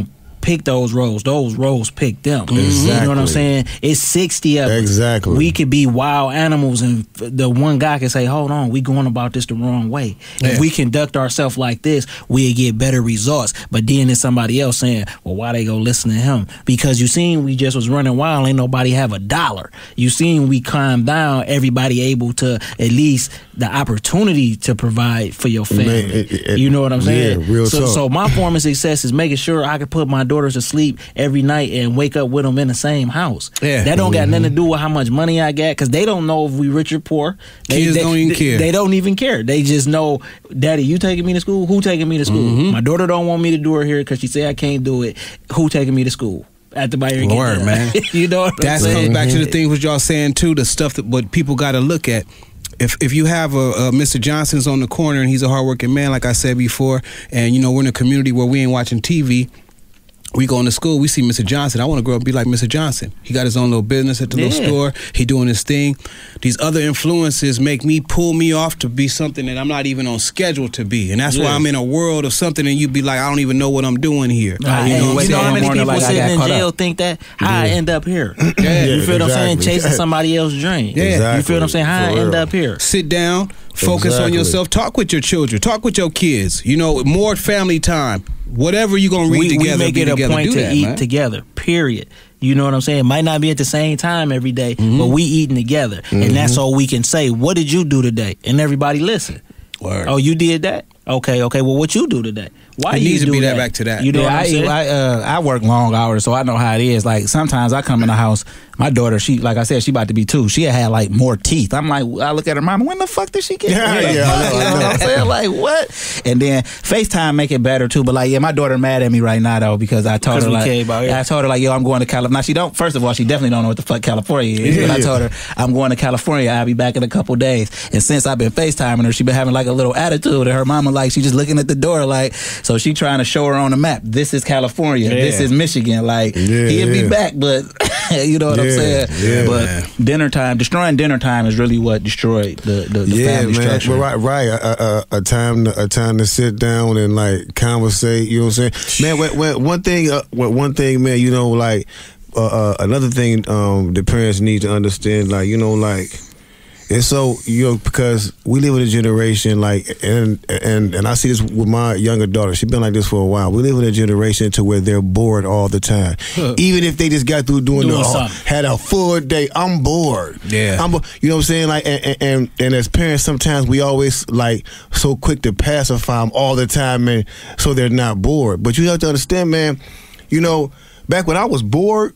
pick those roles. Those roles pick them. Exactly. You know what I'm saying? It's 60 of us. Exactly. We could be wild animals, and the one guy can say, hold on, we going about this the wrong way. If we conduct ourselves like this, we'll get better results. But then there's somebody else saying, well, why they go listen to him? Because you seen we just was running wild, ain't nobody have $1. You seen we calm down, everybody able to at least the opportunity to provide for your family. You know what I'm saying? Yeah, real talk. So my form of success is making sure I can put my daughters to sleep every night and wake up with them in the same house. Yeah. That don't got nothing to do with how much money I got, because they don't know if we rich or poor. Kids don't even care. They don't even care. They just know, Daddy, you taking me to school? Who taking me to school? My daughter don't want me to do her here because she say I can't do it. Who taking me to school? At the Byron Word, man. You know what I'm That saying? comes back to the things what y'all saying too, the stuff that what people got to look at. If you have a Mr. Johnson's on the corner and he's a hardworking man, like I said before, and you know we're in a community where we ain't watching TV. We going to school, we see Mr. Johnson. I want to grow up and be like Mr. Johnson. He got his own little business at the little store. He doing his thing. These other influences pull me off to be something that I'm not even on schedule to be. And that's why I'm in a world of something and you be like, I don't even know what I'm doing here. You know how many people sitting in jail think that? How I end up here? You feel what I'm saying? Chasing somebody else's dream. Exactly. You feel what I'm saying? How I end up here? Sit down, focus on yourself, talk with your children, talk with your kids. You know, more family time. Whatever you gonna read together, we make it a point to eat together. Period. You know what I'm saying? It might not be at the same time every day, but we eating together, and that's all we can say. What did you do today? And everybody listen. Word. Oh, you did that? Okay. Well, what you do today? Why it you needs do to be that? back to that. You know what I'm saying? I work long hours, so I know how it is. Like sometimes I come in the house, my daughter, she like I said, she about to be 2. She had like more teeth. I'm like, I look at her mama, when the fuck did she get? Yeah, I know. You know what I'm saying? Like what? And then FaceTime make it better too. But like, yeah, my daughter mad at me right now though because I told her like, yo, I'm going to California. Now she don't. First of all, she definitely don't know what the fuck California is. But I told her I'm going to California. I'll be back in a couple days. And since I've been FaceTiming her, she been having like a little attitude. And her mama like she just looking at the door like, so she trying to show her on the map. This is California. This is Michigan. Like he'll be back, but you know what I'm saying. Yeah, but man. dinner time, destroying dinner time is really what destroyed the family structure. But right. A time to sit down and like conversate. You know what I'm saying, man. One thing, man. You know, like another thing the parents need to understand, like, you know, like. And so, you know, because we live in a generation like, and I see this with my younger daughter. She's been like this for a while. We live in a generation to where they're bored all the time. Even if they just got through had a full day, I'm bored. Yeah, you know what I'm saying? Like, and as parents, sometimes we always like so quick to pacify them all the time, and so they're not bored. But you have to understand, man. You know, back when I was bored.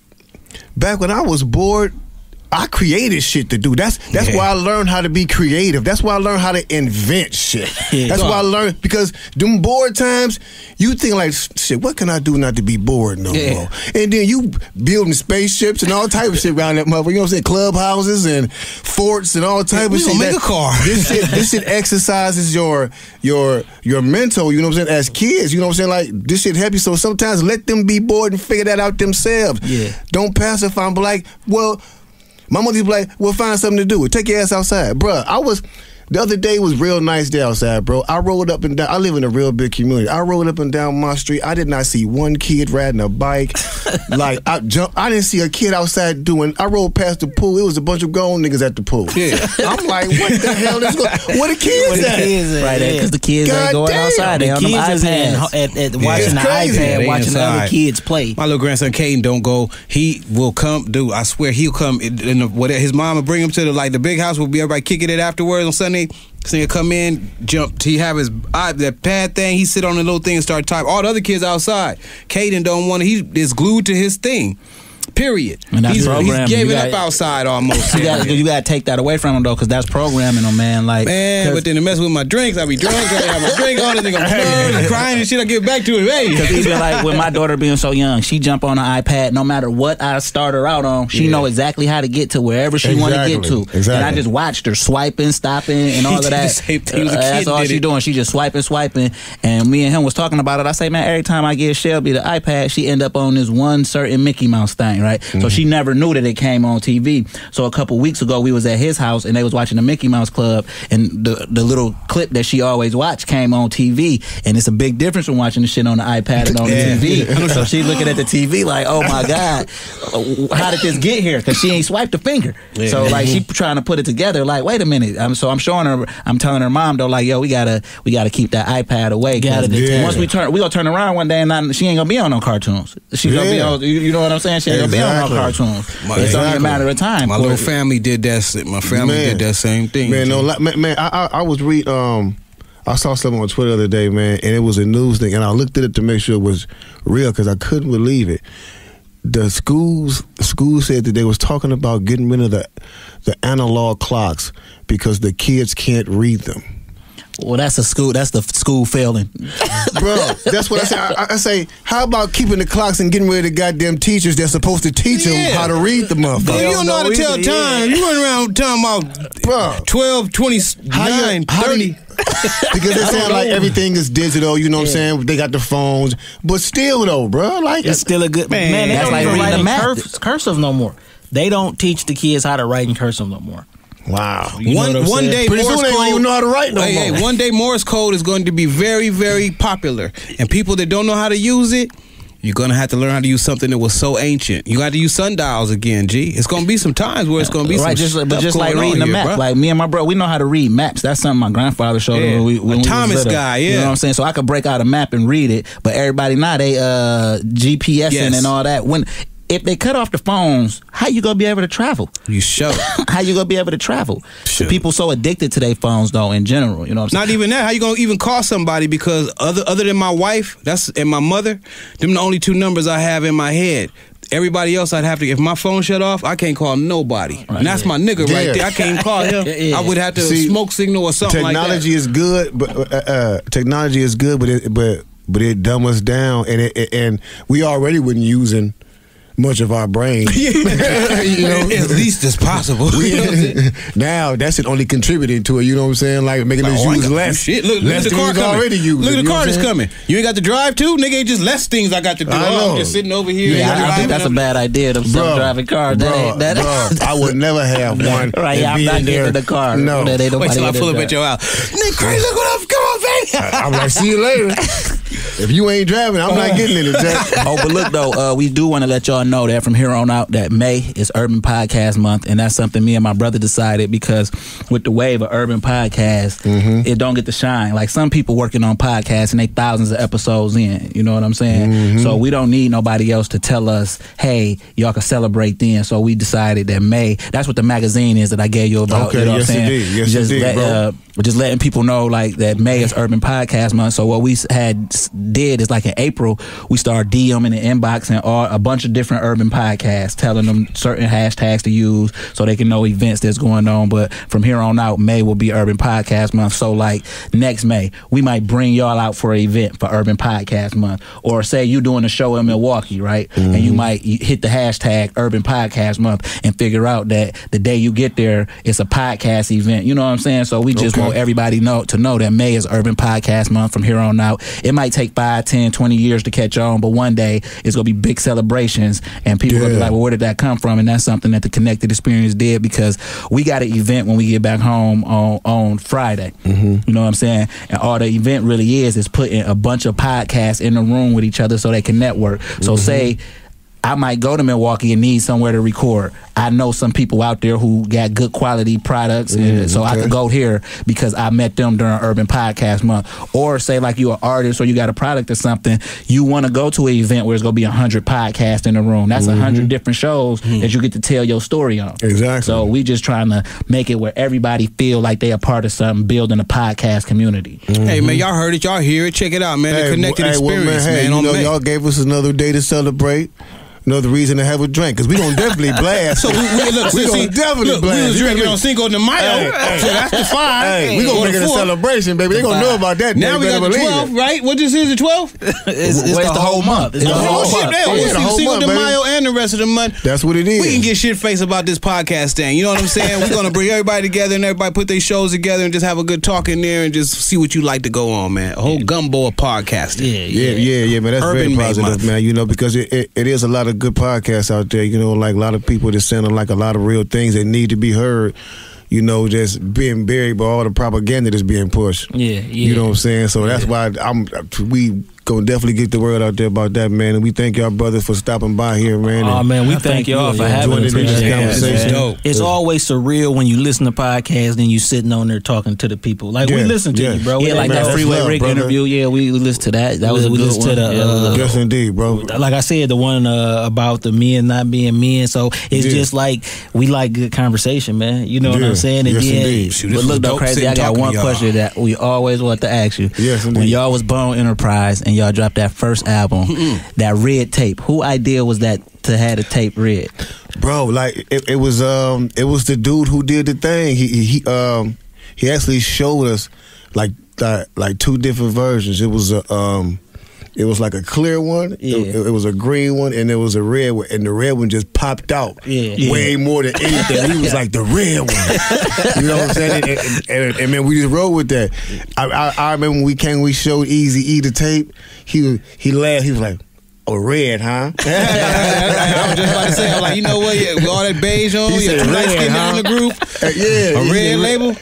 I created shit to do. That's why I learned how to be creative. That's why I learned how to invent shit. That's why I learned, because them bored times, you think like, shit, what can I do not to be bored no more? And then you building spaceships and all type of shit around that motherfucker. You know what I'm saying? Clubhouses and forts and all type of shit. We gonna make a car. This shit exercises your mental, you know what I'm saying, as kids. You know what I'm saying? Like, this shit help you. So sometimes let them be bored and figure that out themselves. Yeah. Don't pacify them, but like, well, my mother used to be like, well, find something to do. Take your ass outside. Bruh, the other day was real nice day outside, bro. I rolled up and down. I live in a real big community. I rolled up and down my street. I did not see one kid riding a bike. Like, I didn't see a kid outside I rolled past the pool. It was a bunch of grown niggas at the pool. Yeah. I'm like, what the hell is going on? Where the kids at? Right, because the kids ain't going outside. They on them iPads. At watching the iPad, watching the other kids play. My little grandson Caden don't go. He will come, dude. I swear he'll come. His mom will bring him to the big house. We'll be everybody kicking it afterwards on Sunday. This nigga come in, jump. He have that pad thing. He sit on the little thing and start typing. All the other kids outside. Caden don't want to. He is glued to his thing. Period. And that's he's programming. Gave it up outside almost. You got to take that away from him though, because that's programming him, man. Like, but then to mess with my drinks, I be drunk. I have my drink on. This nigga I'm crying and shit. I get back to it. Hey, because even like with my daughter being so young, she jump on the iPad. No matter what I start her out on, she know exactly how to get to wherever she want to get to. Exactly. And I just watched her swiping, stopping, and all of that. That's all she doing. She just swiping. And me and him was talking about it. I say, man, every time I give Shelby the iPad, she end up on this one certain Mickey Mouse thing. thing, right? So she never knew that it came on TV. So a couple weeks ago, we was at his house and they was watching the Mickey Mouse Club, and the little clip that she always watched came on TV, and it's a big difference from watching the shit on the iPad and on the TV. So she looking at the TV like, oh my God, how did this get here? Because she ain't swiped a finger. So like she trying to put it together. Like, wait a minute. So I'm showing her. I'm telling her mom though, like, yo, we gotta keep that iPad away. Once we gonna turn around one day and she ain't gonna be on no cartoons. She's gonna be on. You know what I'm saying? She ain't gonna be on no cartoons. It's only a matter of time. My little family did that. My family did that same thing. Man, I was I saw something on Twitter the other day, man, and it was a news thing, and I looked at it to make sure it was real because I couldn't believe it. The school said that they was talking about getting rid of the analog clocks because the kids can't read them. Well, that's the school failing. Bro, that's what I say. I say, how about keeping the clocks and getting rid of the goddamn teachers that's supposed to teach them how to read the motherfucker? You don't know how to tell time. You run around talking about 12, 29, 30. Because they sound like everything is digital, you know what I'm saying? They got the phones. But still, though, bro, like it's still a good man. They don't even write in cursive no more. They don't teach the kids how to write in cursive no more. Wow. One day pretty Morse soon they code, don't even know how to write no more. Hey, one day Morse code is going to be very, very popular. And people that don't know how to use it, you're going to have to learn how to use something that was so ancient. You got to use sundials again, G. It's going to be some times where it's going to be some stuff but just like reading a map. Bro. Like me and my bro, we know how to read maps. That's something my grandfather showed us when we Thomas was little. guy, You know what I'm saying? So I could break out a map and read it, but everybody now they GPSing and all that. If they cut off the phones, how you gonna be able to travel? You sure? How you gonna be able to travel? Sure. People so addicted to their phones though in general. You know what I'm saying? Not even that. How you gonna even call somebody? Because other than my wife, and my mother, them the only two numbers I have in my head. Everybody else, I'd have to. If my phone shut off, I can't call nobody. Right. And that's my nigga right there. I can't call him. I would have to smoke signal or something like that. Technology is good, but it dumb us down, and we already wasn't using much of our brain. You know, at least as possible. Now that's it only contributing to it. You know what I'm saying? Like making us use less. Shit. Look less at the car coming. Already using, look at the car that's coming. You ain't got to drive too, nigga. Ain't just less things I got to do. I'm just sitting over here. Yeah, I think that's a bad idea. Them self-driving cars. Bro, I would never have one. Right? Yeah, I'm not getting in the car. No. Wait till I pull up at your house. Nick, crazy. Look what up. Come on, baby. I'm like, see you later. If you ain't driving, I'm not getting in it, Jack. But look though, we do want to let y'all know that from here on out, that May is Urban Podcast Month, and that's something me and my brother decided because with the wave of urban podcasts, it don't get to shine. Like some people working on podcasts and they thousands of episodes in. You know what I'm saying? So we don't need nobody else to tell us, hey, y'all can celebrate then. So we decided that May. That's what the magazine is that I gave you about. Okay, you know yes, what I'm saying? indeed. Yes, indeed, bro. Just letting people know like that May is Urban Podcast Month. So what we did is like in April we started DMing the inbox and a bunch of different urban podcasts, telling them certain hashtags to use so they can know events that's going on. But from here on out, May will be Urban Podcast Month. So like next May, we might bring y'all out for an event for Urban Podcast Month, or say you doing a show in Milwaukee, right? And you might hit the hashtag Urban Podcast Month and figure out that the day you get there, it's a podcast event. You know what I'm saying? So we just want everybody to know that May is Urban Podcast Month from here on out. It might take 5, 10, 20 years to catch on, but one day it's going to be big celebrations and people going to be like, well, where did that come from? And that's something that the Connected Experience did because we got an event when we get back home on Friday. You know what I'm saying? And all the event really is putting a bunch of podcasts in the room with each other so they can network. So say I might go to Milwaukee and need somewhere to record. I know some people out there who got good quality products, so I could go here because I met them during Urban Podcast Month. Or say like you're an artist or you got a product or something, you want to go to an event where it's going to be 100 podcasts in the room. That's 100 different shows that you get to tell your story on. Exactly. So we just trying to make it where everybody feel like they a part of something, building a podcast community. Hey man, y'all heard it, y'all hear it, check it out, man. The Connected Experience, man. You know, y'all gave us another day to celebrate. Another reason to have a drink, because we gonna definitely blast. So we gonna definitely blast. We was drinking on Cinco de Mayo, so that's the 5. Hey, we gonna make it a celebration, baby. They gonna know about that. Now we got the 12, right? What this is, the 12? It's the whole month. It's the whole month. It's the whole Cinco de Mayo and the rest of the month. That's what it is. We can get shit faced about this podcast thing. You know what I'm saying? We're gonna bring everybody together and everybody put their shows together and just have a good talk in there and just see what you like to go on, man. A whole gumbo of podcasting. Yeah, man. That's Urban very positive, man. You know, because it is a lot of of good podcasts out there. You know, like a lot of people that saying like a lot of real things that need to be heard. You know, just being buried by all the propaganda that's being pushed. Yeah. You know what I'm saying? So that's why we gonna definitely get the word out there about that, man. And we thank y'all brothers for stopping by here, man. Oh man, we thank y'all for having us. This conversation. It's always surreal when you listen to podcasts and you sitting on there talking to the people. Like we listen to you, bro. Yeah, like that Freeway Rick interview. Yeah, we listened to that. That was a good one. Yes, indeed, bro. Like I said, the one about the men not being men. So it's just like we like good conversation, man. You know what I'm saying? And yes, indeed. But look, though, Crazy, I got one question that we always want to ask you. Yes, indeed. When y'all was Bone Enterprise and y'all dropped that first album, that red tape, who idea was that to have the tape red? Bro, like it was the dude who did the thing. He actually showed us like two different versions. It was like a clear one. Yeah. It was a green one, and there was a red one, and the red one just popped out way more than anything. He was like the red one. You know what I'm saying? And man, we just rolled with that. I remember when we showed Easy E the tape. He laughed. He was like, "Oh, red, huh?" I was just about to say, I'm like, you know what? Yeah, with all that beige on, He said light skin red, in the group, yeah, a red label.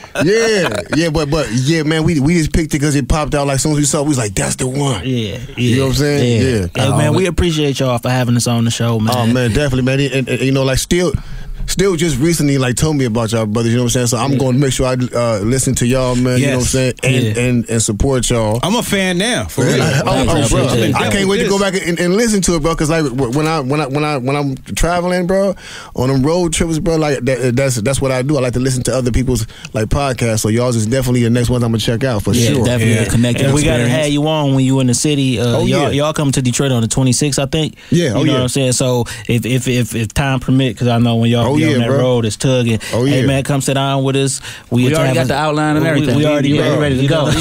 but yeah, man, we just picked it because it popped out. Like as soon as we saw it, we was like, "That's the one." Yeah. You know what I'm saying? Hey, man, we appreciate y'all for having us on the show, man. Oh man, definitely, man. And you know, like still just recently like told me about y'all brothers, you know what I'm saying? So I'm going to make sure I listen to y'all, man, you know what I'm saying? And support y'all. I'm a fan now, for real. Bro, I can't wait to go back and listen to it, bro, cuz like when I'm traveling, bro, on them road trips, bro, like that's what I do. I like to listen to other people's like podcasts. So y'all's is definitely the next ones I'm going to check out for sure. Definitely a connected And we got to experience. have you on when you in the city. Y'all come to Detroit on the 26th, I think. Yeah, you know what I'm saying? So if time permit, because I know when y'all be on that road, it's tugging. Hey man, come sit down with us. We already got the outline and everything. We already ready to go.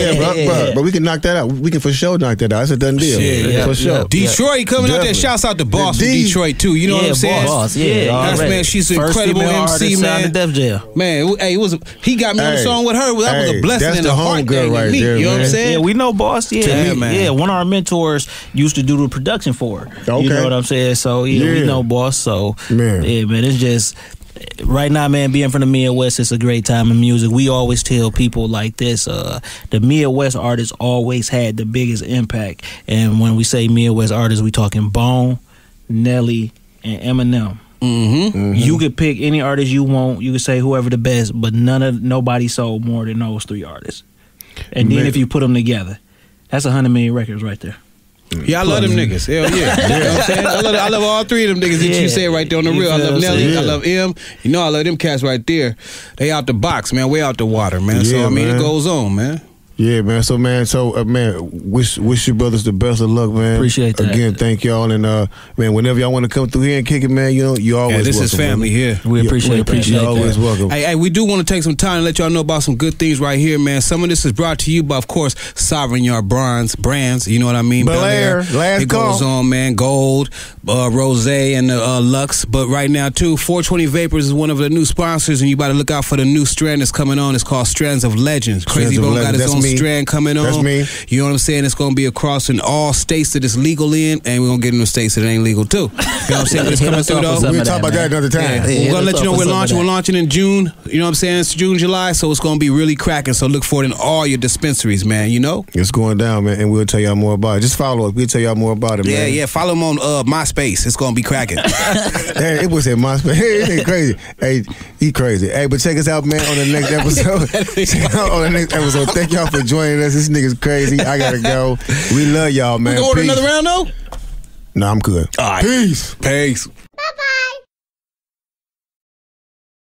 But we can knock that out. We can for sure knock that out. It's a done deal. For sure. Detroit coming out there. Shouts out to Boss from Detroit too. You know what I'm saying? Boss, That's, man, she's an incredible MC, man. Def Jam. Man, hey, he got me on the song with her. That was a blessing that's in the the heart homegirl right me. there, You know what I'm man. saying? Yeah, we know Boss. Yeah, man. Yeah, one of our mentors used to do the production for her. Okay. You know what I'm saying? So we know Boss. So Man. yeah, man, it's just right now, man, being from the Midwest, it's a great time in music. We always tell people like this, the Midwest artists always had the biggest impact. And when we say Midwest artists, we talking Bone, Nelly, and Eminem. You could pick any artist you want. You could say whoever the best, but nobody sold more than those three artists. And then if you put them together, that's 100 million records right there. Yeah, I love them niggas. Hell yeah. You know what I'm saying? I love all three of them niggas that you said right there on the real. I love Nelly. I love M. You know I love them cats right there. They out the box, man. Way out the water, man. So, I mean, it goes on, man. Yeah, man. So, man, wish you brothers the best of luck, man. Appreciate that. Again, thank y'all. And, man, whenever y'all want to come through here and kick it, man, you know, you always welcome. This is family here. We appreciate that. You're always welcome. Hey, we do want to take some time to let y'all know about some good things right here, man. Some of this is brought to you by, of course, Sovereign Yard brands. You know what I mean? Bel Air, last it call. goes on, man. Gold, Rosé, and Lux. But right now, too, 420 Vapors is one of the new sponsors, and you got to look out for the new strand that's coming on. It's called Strands of Legends. Crazy Bone got his own strand coming on. That's me. You know what I'm saying? It's going to be across in all states that it's legal in, and we're going to get in the states that it ain't legal, too. You know what I'm saying? But it's coming through, though. We'll talk about that another time. We're going to let you know we're launching. We're launching in June. You know what I'm saying? It's June, July, so it's going to be really cracking. So look for it in all your dispensaries, man, you know? It's going down, man, and we'll tell y'all more about it. Just follow us. We'll tell y'all more about it, man. Yeah. Follow them on MySpace. It's going to be cracking. Hey, it was in MySpace. Hey, it ain't crazy. Hey, he crazy. Hey, but check us out, man, on the next episode. On the next episode. Thank y'all for joining us. This nigga's crazy. I got to go. We love y'all, man. We go order another round, though? No, I'm good. All right. Peace. Peace.